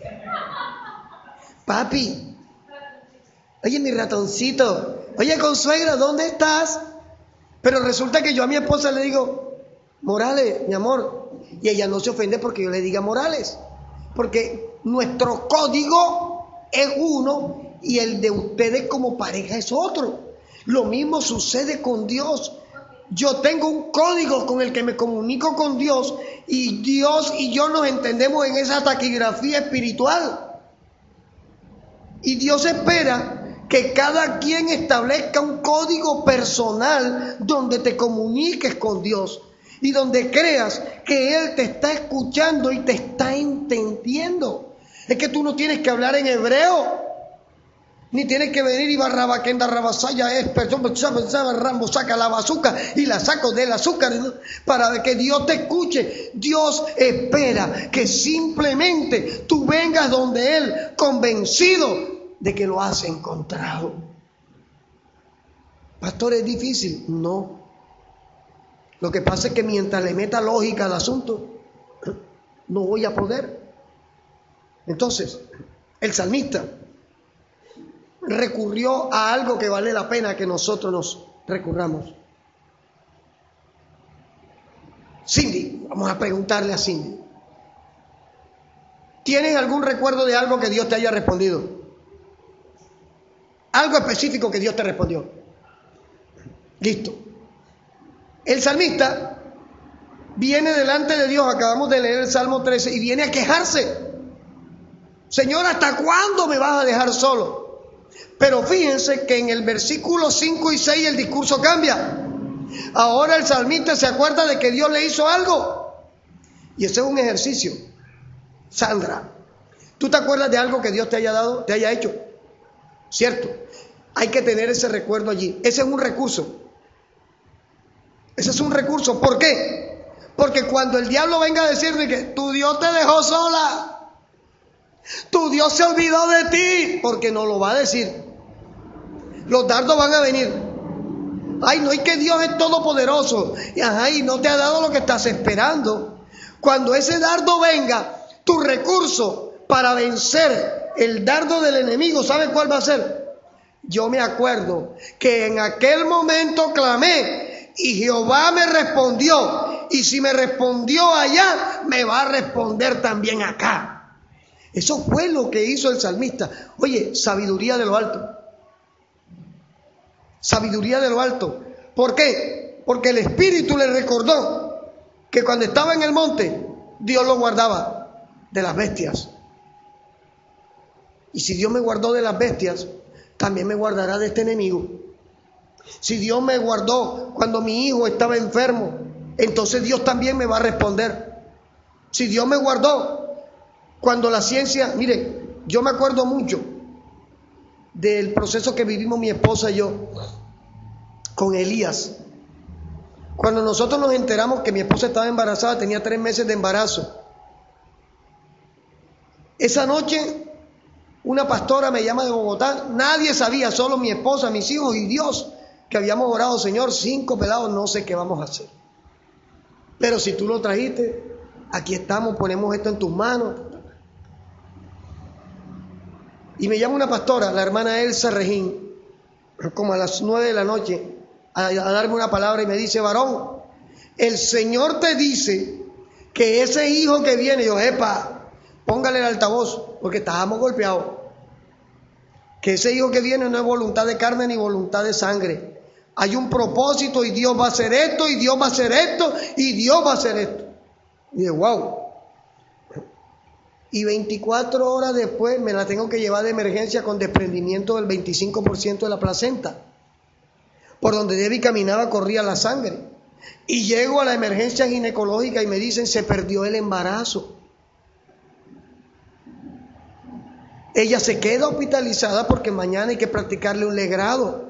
papi, oye, mi ratoncito, oye, consuegra, ¿dónde estás? Pero resulta que yo a mi esposa le digo, Morales, mi amor, y ella no se ofende porque yo le diga Morales, porque nuestro código es uno y el de ustedes como pareja es otro. Lo mismo sucede con Dios. Yo tengo un código con el que me comunico con Dios y Dios y yo nos entendemos en esa taquigrafía espiritual. Y Dios espera que cada quien establezca un código personal donde te comuniques con Dios y donde creas que Él te está escuchando y te está entendiendo. Es que tú no tienes que hablar en hebreo, ni tienes que venir y barrabaquenda rabasaya es Rambo saca la bazuca y la saco del azúcar para que Dios te escuche. Dios espera que simplemente tú vengas donde Él convencido de que lo has encontrado. Pastor, ¿es difícil? No. Lo que pasa es que mientras le meta lógica al asunto, no voy a poder. Entonces, el salmista recurrió a algo que vale la pena que nosotros nos recurramos. Cindy, vamos a preguntarle a Cindy. ¿Tienes algún recuerdo de algo que Dios te haya respondido? Algo específico que Dios te respondió. Listo. El salmista viene delante de Dios, acabamos de leer el Salmo trece, y viene a quejarse. Señor, ¿hasta cuándo me vas a dejar solo? Pero fíjense que en el versículo cinco y seis el discurso cambia. Ahora el salmista se acuerda de que Dios le hizo algo. Y ese es un ejercicio. Sandra, ¿tú te acuerdas de algo que Dios te haya dado, te haya hecho? ¿Cierto? Hay que tener ese recuerdo allí. Ese es un recurso. Ese es un recurso. ¿Por qué? Porque cuando el diablo venga a decirme que tu Dios te dejó sola, tu Dios se olvidó de ti, porque no lo va a decir. Los dardos van a venir. Ay, no, es que Dios es todopoderoso. Y ajá, y no te ha dado lo que estás esperando. Cuando ese dardo venga, tu recurso para vencer el dardo del enemigo, ¿sabes cuál va a ser? Yo me acuerdo que en aquel momento clamé y Jehová me respondió. Y si me respondió allá, me va a responder también acá. Eso fue lo que hizo el salmista. Oye, sabiduría de lo alto. Sabiduría de lo alto. ¿Por qué? Porque el Espíritu le recordó que cuando estaba en el monte, Dios lo guardaba de las bestias. Y si Dios me guardó de las bestias, también me guardará de este enemigo. Si Dios me guardó cuando mi hijo estaba enfermo, entonces Dios también me va a responder. Si Dios me guardó cuando la ciencia, mire, yo me acuerdo mucho del proceso que vivimos mi esposa y yo con Elías. Cuando nosotros nos enteramos que mi esposa estaba embarazada, tenía tres meses de embarazo. Esa noche una pastora me llama de Bogotá, nadie sabía, solo mi esposa, mis hijos y Dios, que habíamos orado, Señor, cinco pelados, no sé qué vamos a hacer. Pero si tú lo trajiste, aquí estamos, ponemos esto en tus manos. Y me llama una pastora, la hermana Elsa Regín, como a las nueve de la noche, a, a darme una palabra y me dice, varón, el Señor te dice que ese hijo que viene, yo, epa, póngale el altavoz, porque estábamos golpeados, que ese hijo que viene no es voluntad de carne ni voluntad de sangre. Hay un propósito y Dios va a hacer esto, y Dios va a hacer esto, y Dios va a hacer esto. Y dije, wow. Y veinticuatro horas después me la tengo que llevar de emergencia con desprendimiento del veinticinco por ciento de la placenta. Por donde Debbie caminaba corría la sangre. Y llego a la emergencia ginecológica y me dicen, se perdió el embarazo. Ella se queda hospitalizada porque mañana hay que practicarle un legrado.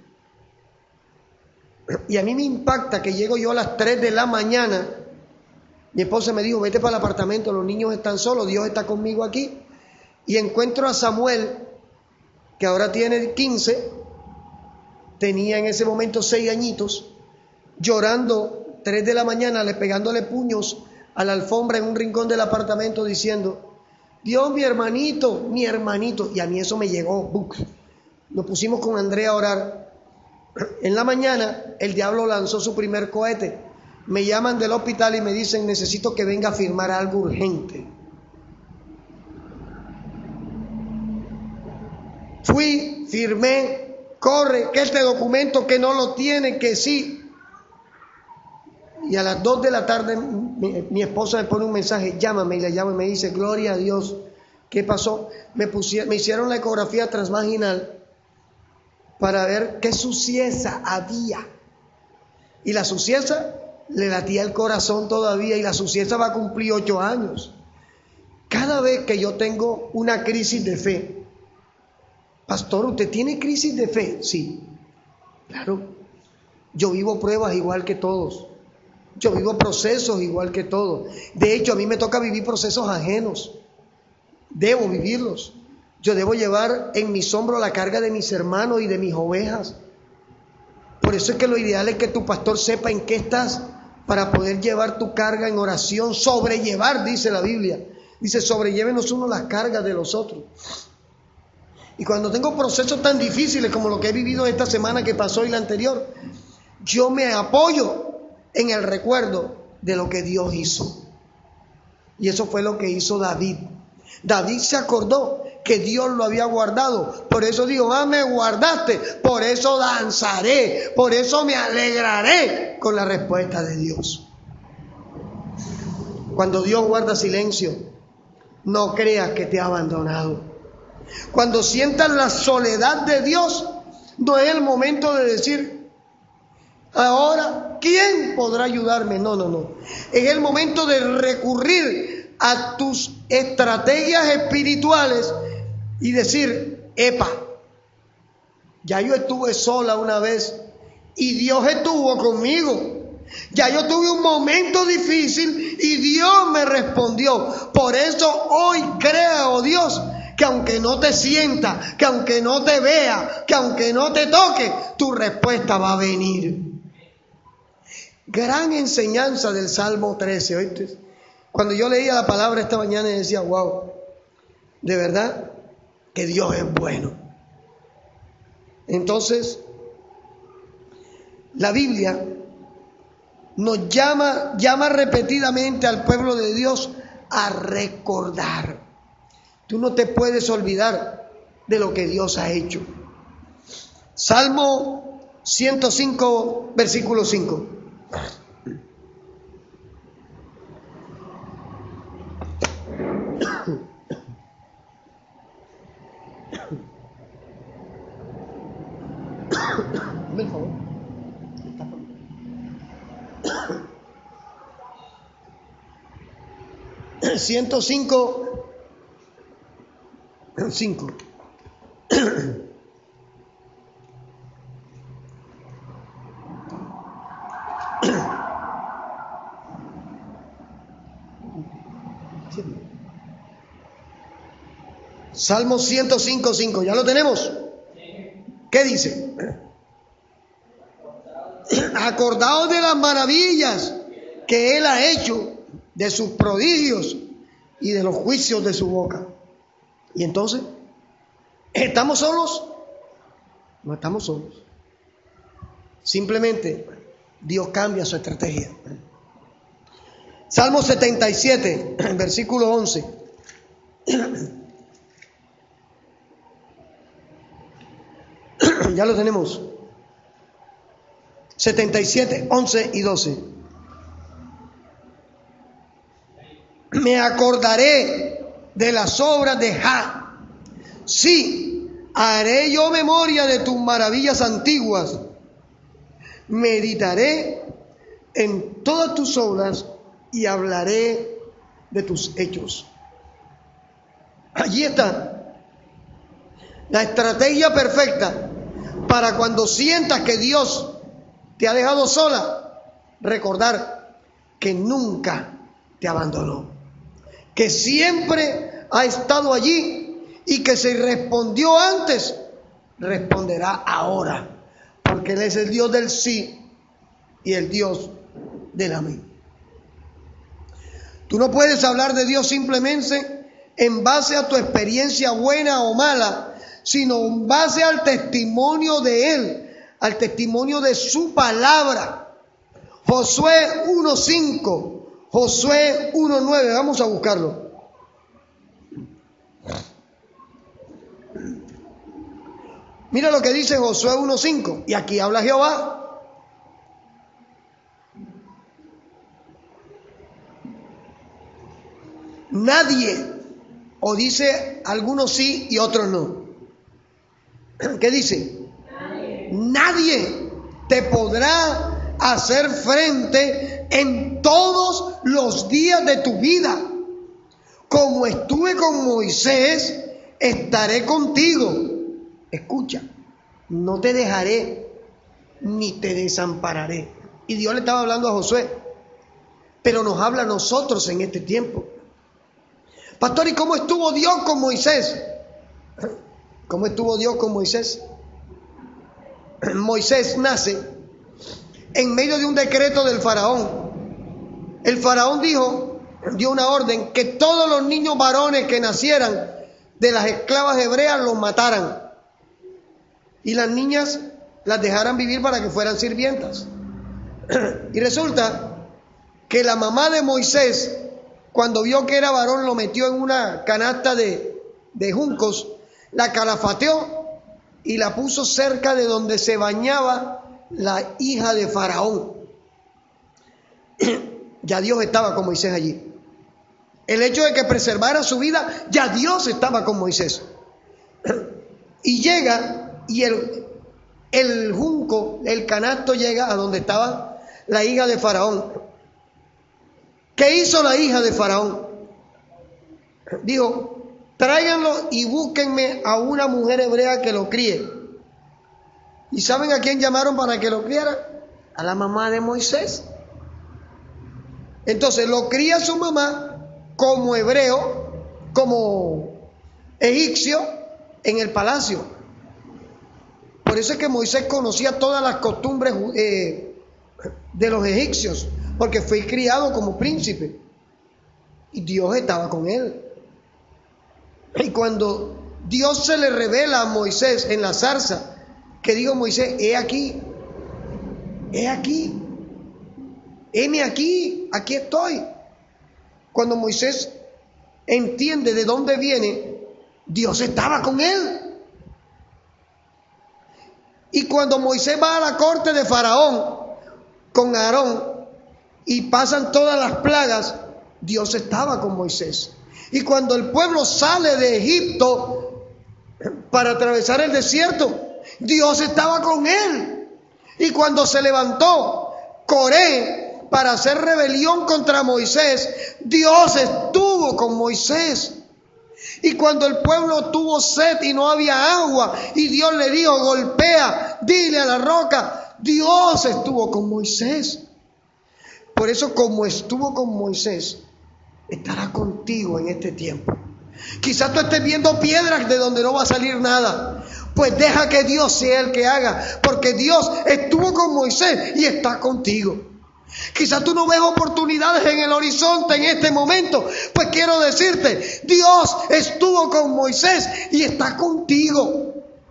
Y a mí me impacta que llego yo a las tres de la mañana. Mi esposa me dijo, vete para el apartamento, los niños están solos, Dios está conmigo aquí. Y encuentro a Samuel, que ahora tiene quince, tenía en ese momento seis añitos, llorando, tres de la mañana, le pegándole puños a la alfombra en un rincón del apartamento diciendo, Dios, mi hermanito, mi hermanito. Y a mí eso me llegó. Nos pusimos con Andrea a orar. En la mañana el diablo lanzó su primer cohete. Me llaman del hospital y me dicen, necesito que venga a firmar algo urgente. Fui, firmé, corre, que este documento que no lo tiene, que sí. Y a las dos de la tarde mi, mi esposa me pone un mensaje, llámame, y le llama y me dice, gloria a Dios. ¿Qué pasó? Me, pusieron, me hicieron la ecografía transvaginal para ver qué suciedad había. Y la suciedad le latía el corazón todavía, y la suciedad va a cumplir ocho años. Cada vez que yo tengo una crisis de fe, pastor, ¿usted tiene crisis de fe? Sí, claro. Yo vivo pruebas igual que todos. Yo vivo procesos igual que todos. De hecho, a mí me toca vivir procesos ajenos. Debo vivirlos. Yo debo llevar en mis hombros la carga de mis hermanos y de mis ovejas. Por eso es que lo ideal es que tu pastor sepa en qué estás, para poder llevar tu carga en oración. Sobrellevar, dice la Biblia. Dice, sobrellévenos uno las cargas de los otros. Y cuando tengo procesos tan difíciles como lo que he vivido esta semana que pasó y la anterior, yo me apoyo en el recuerdo de lo que Dios hizo. Y eso fue lo que hizo David. David se acordó que Dios lo había guardado. Por eso dijo, ah, me guardaste. Por eso danzaré. Por eso me alegraré con la respuesta de Dios. Cuando Dios guarda silencio, no creas que te ha abandonado. Cuando sientas la soledad de Dios, no es el momento de decir, ahora, ¿quién podrá ayudarme? No, no, no. Es el momento de recurrir a tus estrategias espirituales y decir, epa, ya yo estuve sola una vez y Dios estuvo conmigo. Ya yo tuve un momento difícil y Dios me respondió. Por eso hoy creo, Dios, que aunque no te sienta, que aunque no te vea, que aunque no te toque, tu respuesta va a venir. Gran enseñanza del Salmo trece, ¿oíste? Cuando yo leía la palabra esta mañana y decía, wow, de verdad que Dios es bueno. Entonces, la Biblia nos llama, llama repetidamente al pueblo de Dios a recordar. Tú no te puedes olvidar de lo que Dios ha hecho. Salmo ciento cinco, versículo cinco. Dame el favor. ciento cinco, cinco. Salmo ciento cinco, cinco. ¿Ya lo tenemos? ¿Qué dice? Acordaos de las maravillas que Él ha hecho, de sus prodigios y de los juicios de su boca. Y entonces, ¿estamos solos? No estamos solos. Simplemente Dios cambia su estrategia. Salmo setenta y siete, versículo once. Ya lo tenemos. setenta y siete, once y doce. Me acordaré de las obras de Jah. Sí, haré yo memoria de tus maravillas antiguas. Meditaré en todas tus obras y hablaré de tus hechos. Allí está la estrategia perfecta para cuando sientas que Dios te ha dejado sola, recordar que nunca te abandonó, que siempre ha estado allí y que si respondió antes, responderá ahora, porque Él es el Dios del sí y el Dios del amén. Tú no puedes hablar de Dios simplemente en base a tu experiencia buena o mala, sino en base al testimonio de Él, al testimonio de su palabra. Josué uno cinco, Josué uno nueve, vamos a buscarlo. Mira lo que dice Josué uno cinco, y aquí habla Jehová. Nadie, o dice algunos sí y otros no. ¿Qué dice? nadie te podrá hacer frente en todos los días de tu vida. Como estuve con Moisés, estaré contigo. Escucha, no te dejaré ni te desampararé. Y Dios le estaba hablando a Josué, pero nos habla a nosotros en este tiempo. Pastor, ¿y cómo estuvo Dios con Moisés? ¿Cómo estuvo Dios con Moisés? Moisés nace en medio de un decreto del faraón. El faraón dijo, dio una orden que todos los niños varones que nacieran de las esclavas hebreas los mataran y las niñas las dejaran vivir para que fueran sirvientas. Y resulta que la mamá de Moisés, cuando vio que era varón, lo metió en una canasta de, de juncos, la calafateó y la puso cerca de donde se bañaba la hija de Faraón. Ya Dios estaba con Moisés allí. El hecho de que preservara su vida, ya Dios estaba con Moisés. Y llega, y el, el junco, el canasto llega a donde estaba la hija de Faraón. ¿Qué hizo la hija de Faraón? Dijo, tráiganlo y búsquenme a una mujer hebrea que lo críe. ¿Y saben a quién llamaron para que lo criara? A la mamá de Moisés. Entonces lo cría su mamá como hebreo, como egipcio, en el palacio. Por eso es que Moisés conocía todas las costumbres eh, de los egipcios, porque fue criado como príncipe. Y Dios estaba con él. Y cuando Dios se le revela a Moisés en la zarza, que dijo Moisés, he aquí, he aquí, heme aquí, aquí estoy. Cuando Moisés entiende de dónde viene, Dios estaba con él. Y cuando Moisés va a la corte de Faraón con Aarón y pasan todas las plagas, Dios estaba con Moisés. Y cuando el pueblo sale de Egipto para atravesar el desierto, Dios estaba con él. Y cuando se levantó Coré para hacer rebelión contra Moisés, Dios estuvo con Moisés. Y cuando el pueblo tuvo sed y no había agua, y Dios le dijo, golpea, dile a la roca, Dios estuvo con Moisés. Por eso, como estuvo con Moisés, estará contigo en este tiempo. Quizás tú estés viendo piedras de donde no va a salir nada. Pues deja que Dios sea el que haga, porque Dios estuvo con Moisés y está contigo. Quizás tú no ves oportunidades en el horizonte en este momento. Pues quiero decirte, Dios estuvo con Moisés y está contigo.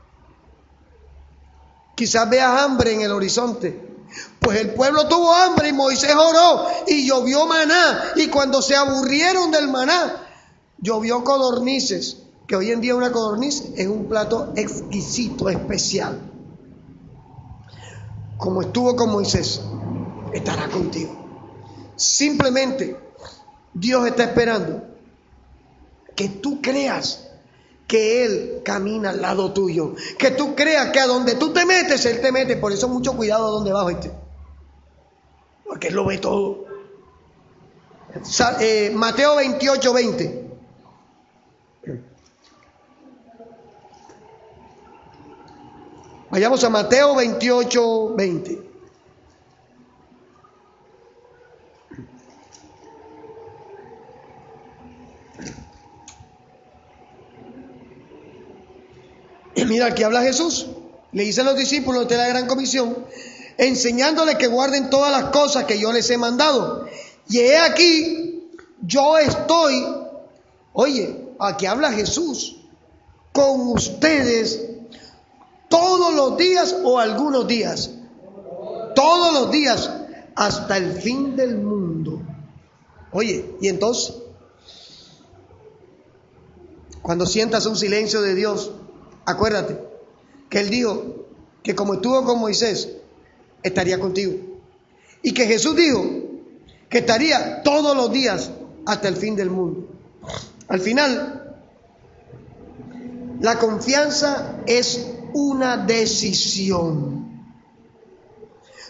Quizás veas hambre en el horizonte. Pues el pueblo tuvo hambre y Moisés oró y llovió maná. Y cuando se aburrieron del maná, llovió codornices. Que hoy en día una codorniz es un plato exquisito, especial. Como estuvo con Moisés, estará contigo. Simplemente Dios está esperando que tú creas que Él camina al lado tuyo, que tú creas que a donde tú te metes, Él te mete. Por eso mucho cuidado a donde vas, ¿viste? Porque Él lo ve todo. eh, Mateo veintiocho, veinte. Vayamos a Mateo veintiocho, veinte. Mira, aquí habla Jesús. Le dice a los discípulos de la gran comisión, enseñándoles que guarden todas las cosas que yo les he mandado. Y he aquí, yo estoy, oye, aquí habla Jesús, con ustedes todos los días o algunos días. Todos los días hasta el fin del mundo. Oye, y entonces, cuando sientas un silencio de Dios, acuérdate que Él dijo que como estuvo con Moisés, estaría contigo. Y que Jesús dijo que estaría todos los días hasta el fin del mundo. Al final, la confianza es una decisión.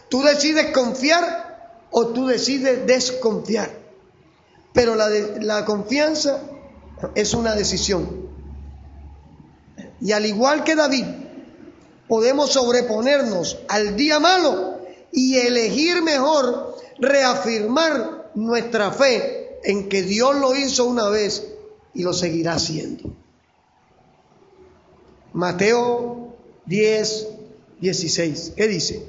Tú decides confiar o tú decides desconfiar. Pero la, de, la confianza es una decisión. Y al igual que David, podemos sobreponernos al día malo y elegir mejor reafirmar nuestra fe en que Dios lo hizo una vez y lo seguirá haciendo. Mateo diez, dieciséis. ¿Qué dice?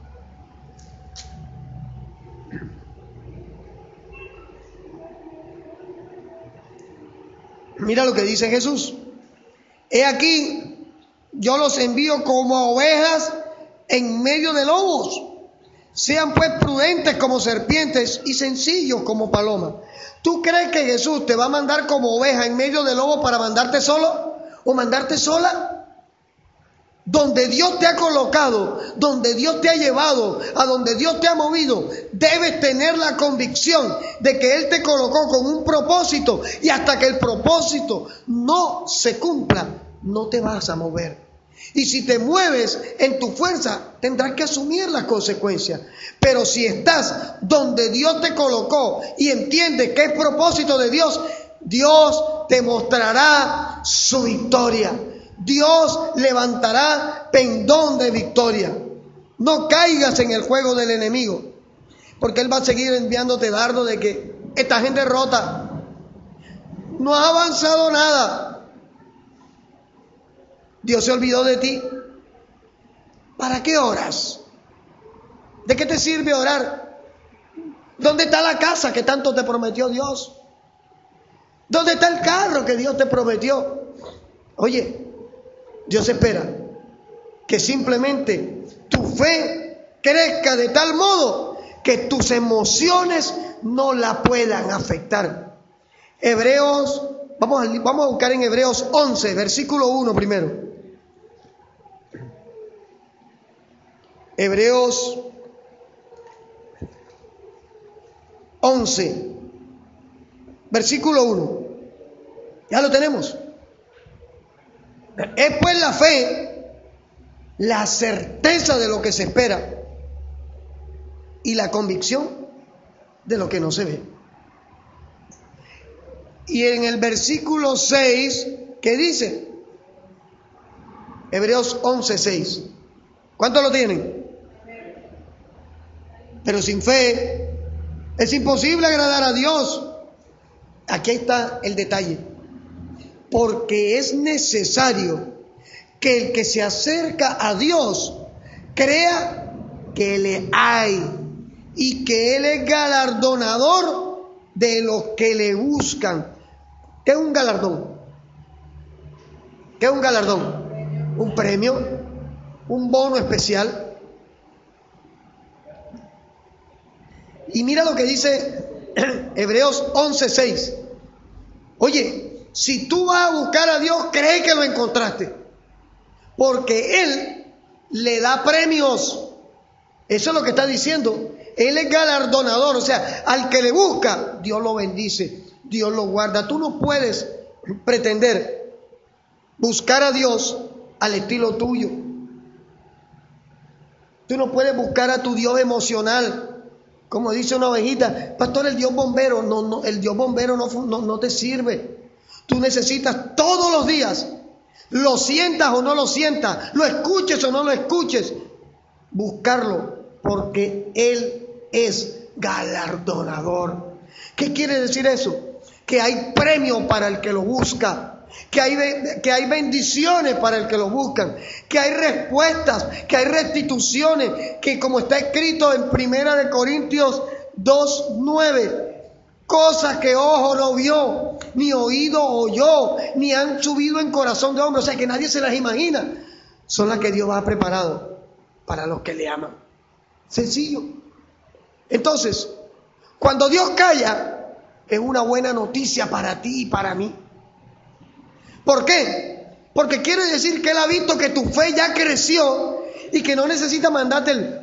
Mira lo que dice Jesús. He aquí, yo los envío como a ovejas en medio de lobos. Sean pues prudentes como serpientes y sencillos como palomas. ¿Tú crees que Jesús te va a mandar como oveja en medio de lobos para mandarte solo o mandarte sola? Donde Dios te ha colocado, donde Dios te ha llevado, a donde Dios te ha movido, debes tener la convicción de que Él te colocó con un propósito, y hasta que el propósito no se cumpla, no te vas a mover. Y si te mueves en tu fuerza, tendrás que asumir las consecuencias. Pero si estás donde Dios te colocó y entiendes que es propósito de Dios, Dios te mostrará su victoria. Dios levantará pendón de victoria. No caigas en el juego del enemigo, porque Él va a seguir enviándote dardos de que esta gente rota, no ha avanzado nada, Dios se olvidó de ti. ¿Para qué oras? ¿De qué te sirve orar? ¿Dónde está la casa que tanto te prometió Dios? ¿Dónde está el carro que Dios te prometió? Oye, Dios espera que simplemente tu fe crezca de tal modo que tus emociones no la puedan afectar. Hebreos, vamos a, vamos a buscar en Hebreos once, versículo uno primero. Hebreos once, versículo uno. Ya lo tenemos. Es pues la fe, la certeza de lo que se espera y la convicción de lo que no se ve. Y en el versículo seis, ¿qué dice? Hebreos once, seis. ¿Cuántos lo tienen? Pero sin fe es imposible agradar a Dios. Aquí está el detalle. Porque es necesario que el que se acerca a Dios crea que le hay y que Él es galardonador de los que le buscan. ¿Qué es un galardón? ¿Qué es un galardón? Un premio, un bono especial. Y mira lo que dice Hebreos once, seis. Oye, si tú vas a buscar a Dios, cree que lo encontraste, porque Él le da premios. Eso es lo que está diciendo. Él es galardonador, o sea, al que le busca, Dios lo bendice, Dios lo guarda. Tú no puedes pretender buscar a Dios al estilo tuyo. Tú no puedes buscar a tu Dios emocional, como dice una ovejita. Pastor, el Dios bombero, no, no, el Dios bombero no, no, no te sirve. Tú necesitas todos los días, lo sientas o no lo sientas, lo escuches o no lo escuches, buscarlo, porque Él es galardonador. ¿Qué quiere decir eso? Que hay premio para el que lo busca, que hay, que hay bendiciones para el que lo buscan, que hay respuestas, que hay restituciones, que como está escrito en Primera de Corintios dos, nueve, cosas que ojo no vio, ni oído oyó, ni han subido en corazón de hombre, o sea que nadie se las imagina, son las que Dios ha preparado para los que le aman. Sencillo. Entonces, cuando Dios calla, es una buena noticia para ti y para mí. ¿Por qué? Porque quiere decir que Él ha visto que tu fe ya creció y que no necesita mandarte el...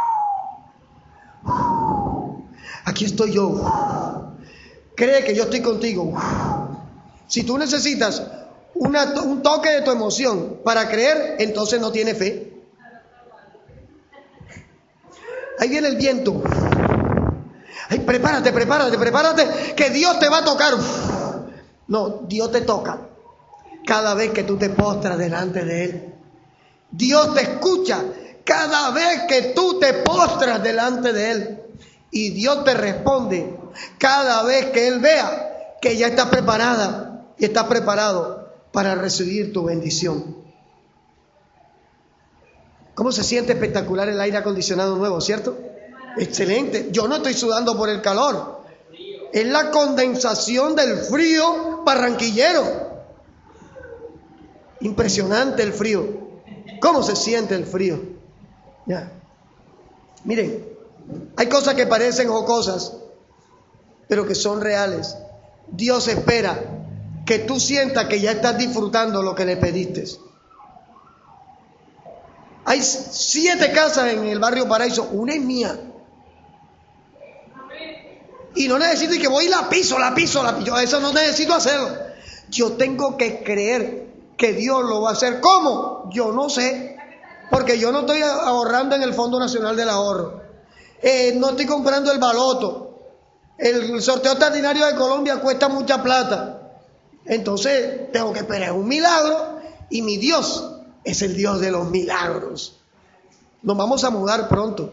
Aquí estoy yo. Cree que yo estoy contigo. Si tú necesitas una, un toque de tu emoción para creer, entonces no tiene fe. Ahí viene el viento. Ay, prepárate, prepárate, prepárate, que Dios te va a tocar. No, Dios te toca cada vez que tú te postras delante de Él. Dios te escucha cada vez que tú te postras delante de Él. Y Dios te responde cada vez que Él vea que ya está preparada y está preparado para recibir tu bendición. ¿Cómo se siente espectacular el aire acondicionado nuevo, cierto? Excelente. Yo no estoy sudando por el calor. Es la condensación del frío barranquillero. Impresionante el frío. ¿Cómo se siente el frío? Ya. Miren, hay cosas que parecen jocosas, pero que son reales. Dios espera que tú sientas que ya estás disfrutando lo que le pediste. Hay siete casas en el barrio Paraíso, una es mía. Y no necesito y que voy y la piso, la piso, la piso. Eso no necesito hacerlo. Yo tengo que creer que Dios lo va a hacer. ¿Cómo? Yo no sé. Porque yo no estoy ahorrando en el Fondo Nacional del Ahorro. Eh, no estoy comprando el baloto. El sorteo extraordinario de Colombia cuesta mucha plata. Entonces tengo que esperar un milagro. Y mi Dios es el Dios de los milagros. Nos vamos a mudar pronto.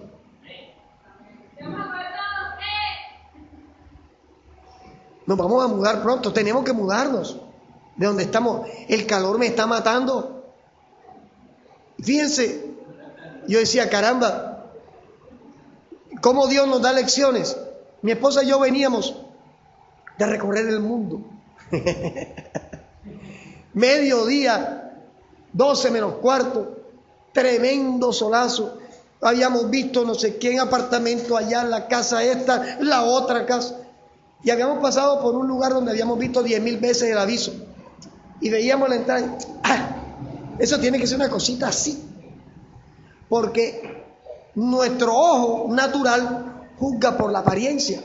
Nos vamos a mudar pronto. Tenemos que mudarnos de donde estamos. El calor me está matando. Fíjense, yo decía, caramba, ¿cómo Dios nos da lecciones? Mi esposa y yo veníamos de recorrer el mundo. Mediodía, doce menos cuarto, tremendo solazo. Habíamos visto no sé qué apartamento allá, la casa esta, la otra casa. Y habíamos pasado por un lugar donde habíamos visto diez mil veces el aviso. Y veíamos la entrada. ¡Ah! Eso tiene que ser una cosita así. Porque nuestro ojo natural juzga por la apariencia.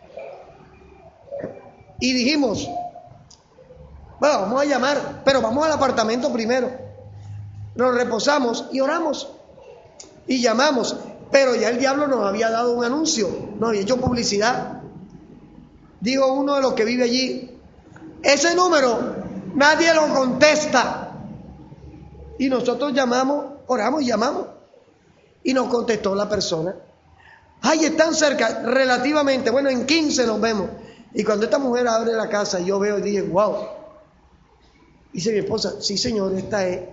Y dijimos, bueno, vamos a llamar, pero vamos al apartamento primero. Nos reposamos y oramos. Y llamamos. Pero ya el diablo nos había dado un anuncio, nos había hecho publicidad. Dijo uno de los que vive allí, ese número nadie lo contesta. Y nosotros llamamos, oramos y llamamos. Y nos contestó la persona. Ay, están cerca, relativamente, bueno, en quince nos vemos. Y cuando esta mujer abre la casa, yo veo y dije, wow. Dice mi esposa, sí señor, esta es.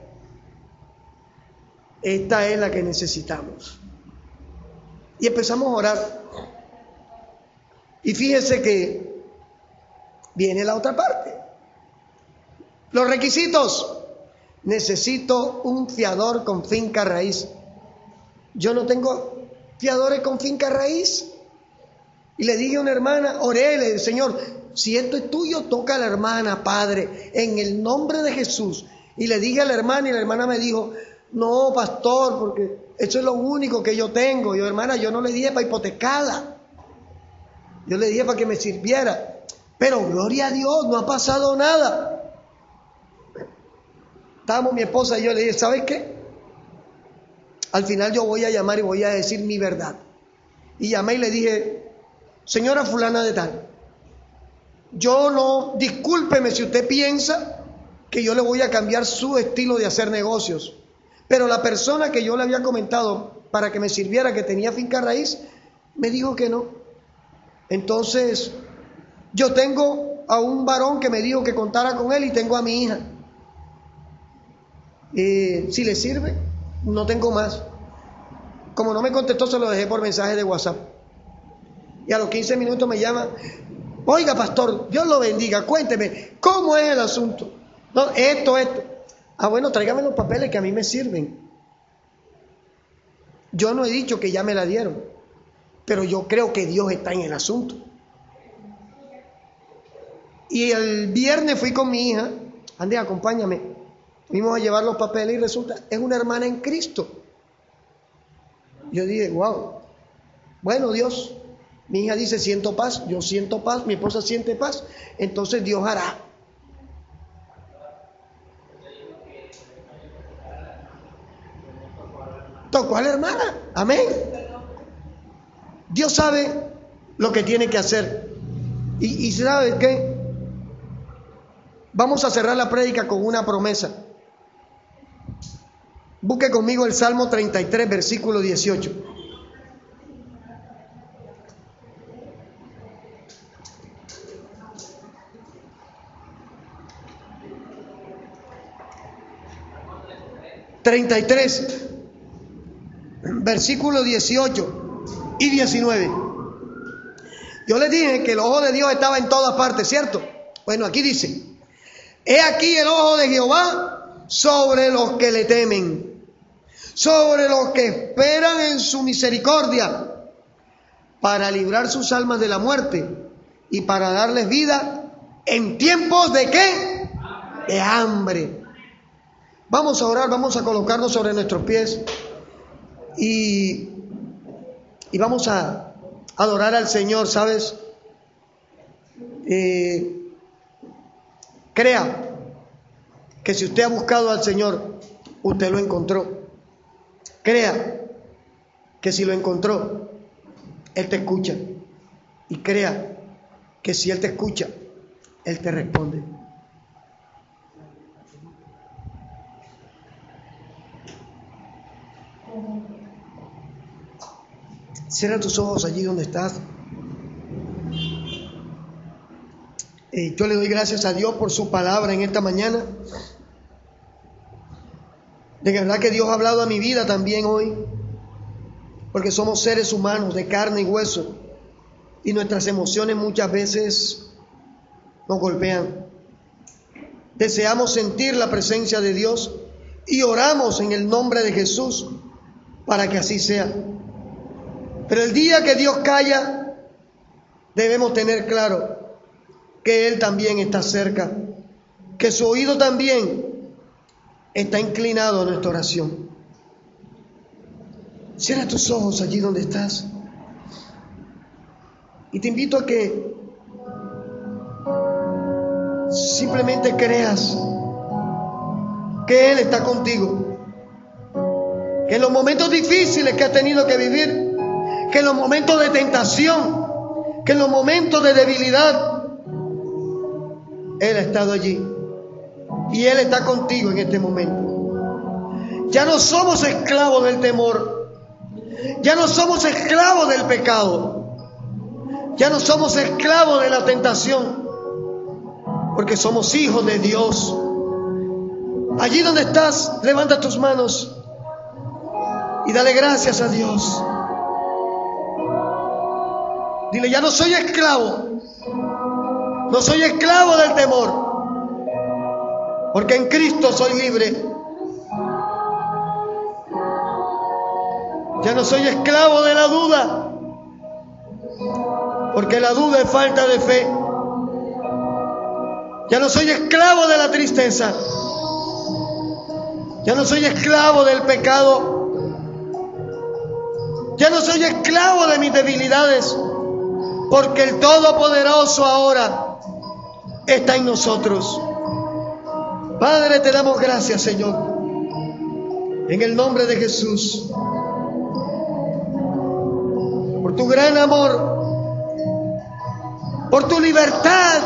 Esta es la que necesitamos. Y empezamos a orar. Y fíjese que viene la otra parte. Los requisitos. Necesito un fiador con finca raíz. Yo no tengo fiadores con finca raíz. Y le dije a una hermana, oré, le dije, Señor, si esto es tuyo, toca a la hermana, Padre, en el nombre de Jesús. Y le dije a la hermana y la hermana me dijo, no, pastor, porque eso es lo único que yo tengo. Y yo, hermana, yo no le dije para hipotecarla. Yo le dije para que me sirviera. Pero gloria a Dios, no ha pasado nada. Estábamos mi esposa y yo, le dije, ¿sabes qué? Al final yo voy a llamar y voy a decir mi verdad. Y llamé y le dije, señora fulana de tal, yo no, discúlpeme si usted piensa que yo le voy a cambiar su estilo de hacer negocios. Pero la persona que yo le había comentado para que me sirviera, que tenía finca raíz, me dijo que no. Entonces, yo tengo a un varón que me dijo que contara con él y tengo a mi hija. Eh, si le sirve, no tengo más. Como no me contestó, se lo dejé por mensaje de WhatsApp. Y a los quince minutos me llama, oiga pastor, Dios lo bendiga, cuénteme, ¿cómo es el asunto? No, esto, esto. Ah, bueno, tráigame los papeles que a mí me sirven. Yo no he dicho que ya me la dieron, pero yo creo que Dios está en el asunto. Y el viernes fui con mi hija, Andrea, acompáñame. Fuimos a llevar los papeles y resulta, es una hermana en Cristo. Yo dije, wow, bueno Dios, mi hija dice siento paz, yo siento paz, mi esposa siente paz, entonces Dios hará. Tocó a la hermana, amén. Dios sabe lo que tiene que hacer. Y, y ¿sabe qué? Vamos a cerrar la prédica con una promesa. Busque conmigo el Salmo treinta y tres, versículo dieciocho. treinta y tres, versículo dieciocho y diecinueve. Yo les dije que el ojo de Dios estaba en todas partes, ¿cierto? Bueno, aquí dice: he aquí el ojo de Jehová sobre los que le temen, sobre los que esperan en su misericordia, para librar sus almas de la muerte y para darles vida en tiempos de ¿qué? De hambre. Vamos a orar, vamos a colocarnos sobre nuestros pies y, y vamos a adorar al Señor, ¿sabes? Eh, crea que si usted ha buscado al Señor, usted lo encontró. Crea que si lo encontró, Él te escucha. Y crea que si Él te escucha, Él te responde. Cierra tus ojos allí donde estás. Eh, yo le doy gracias a Dios por su palabra en esta mañana. De verdad que Dios ha hablado a mi vida también hoy, porque somos seres humanos de carne y hueso y nuestras emociones muchas veces nos golpean. Deseamos sentir la presencia de Dios y oramos en el nombre de Jesús para que así sea. Pero el día que Dios calla, debemos tener claro que Él también está cerca, que su oído también está inclinado a nuestra oración. Cierra tus ojos allí donde estás y te invito a que simplemente creas que Él está contigo, que en los momentos difíciles que has tenido que vivir, que en los momentos de tentación, que en los momentos de debilidad, Él ha estado allí y Él está contigo en este momento. Ya no somos esclavos del temor, ya no somos esclavos del pecado, ya no somos esclavos de la tentación, porque somos hijos de Dios. Allí donde estás, levanta tus manos y dale gracias a Dios. Dile: ya no soy esclavo, no soy esclavo del temor, porque en Cristo soy libre. Ya no soy esclavo de la duda, porque la duda es falta de fe. Ya no soy esclavo de la tristeza, ya no soy esclavo del pecado, ya no soy esclavo de mis debilidades, porque el Todopoderoso ahora está en nosotros. Padre, te damos gracias, Señor, en el nombre de Jesús, por tu gran amor, por tu libertad,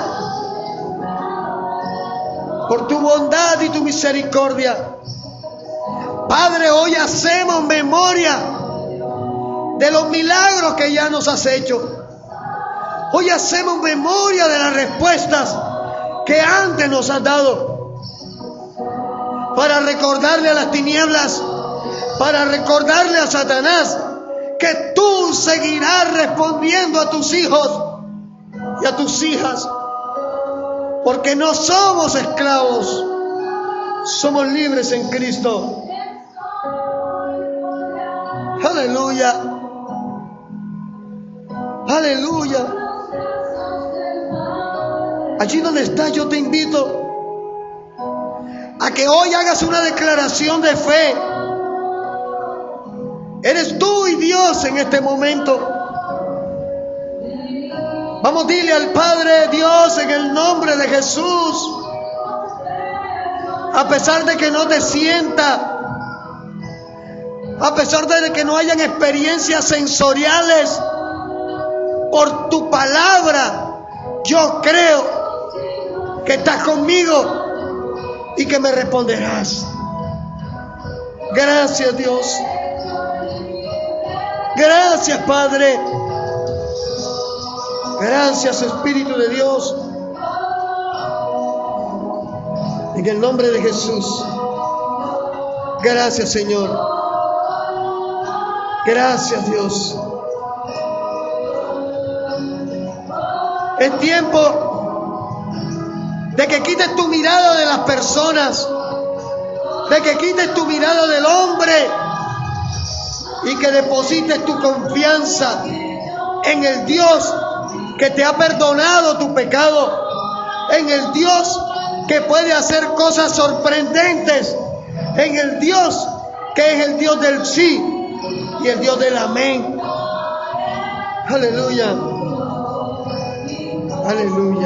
por tu bondad y tu misericordia. Padre, hoy hacemos memoria de los milagros que ya nos has hecho. Hoy hacemos memoria de las respuestas que antes nos has dado, para recordarle a las tinieblas, para recordarle a Satanás que tú seguirás respondiendo a tus hijos y a tus hijas, porque no somos esclavos, somos libres en Cristo. Aleluya, aleluya. Allí donde estás, yo te invito a que hoy hagas una declaración de fe. Eres tú y Dios en este momento. Vamos, dile al Padre: Dios, en el nombre de Jesús, a pesar de que no te sienta, a pesar de que no hayan experiencias sensoriales, por tu palabra, yo creo que estás conmigo y que me responderás. Gracias, Dios. Gracias, Padre. Gracias, Espíritu de Dios. En el nombre de Jesús. Gracias, Señor. Gracias, Dios. Es tiempo de que quites tu mirada de las personas, de que quites tu mirada del hombre y que deposites tu confianza en el Dios que te ha perdonado tu pecado, en el Dios que puede hacer cosas sorprendentes, en el Dios que es el Dios del sí y el Dios del amén. Aleluya. Aleluya.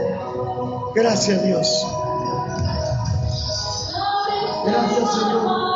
Gracias, Dios. Gracias, Señor.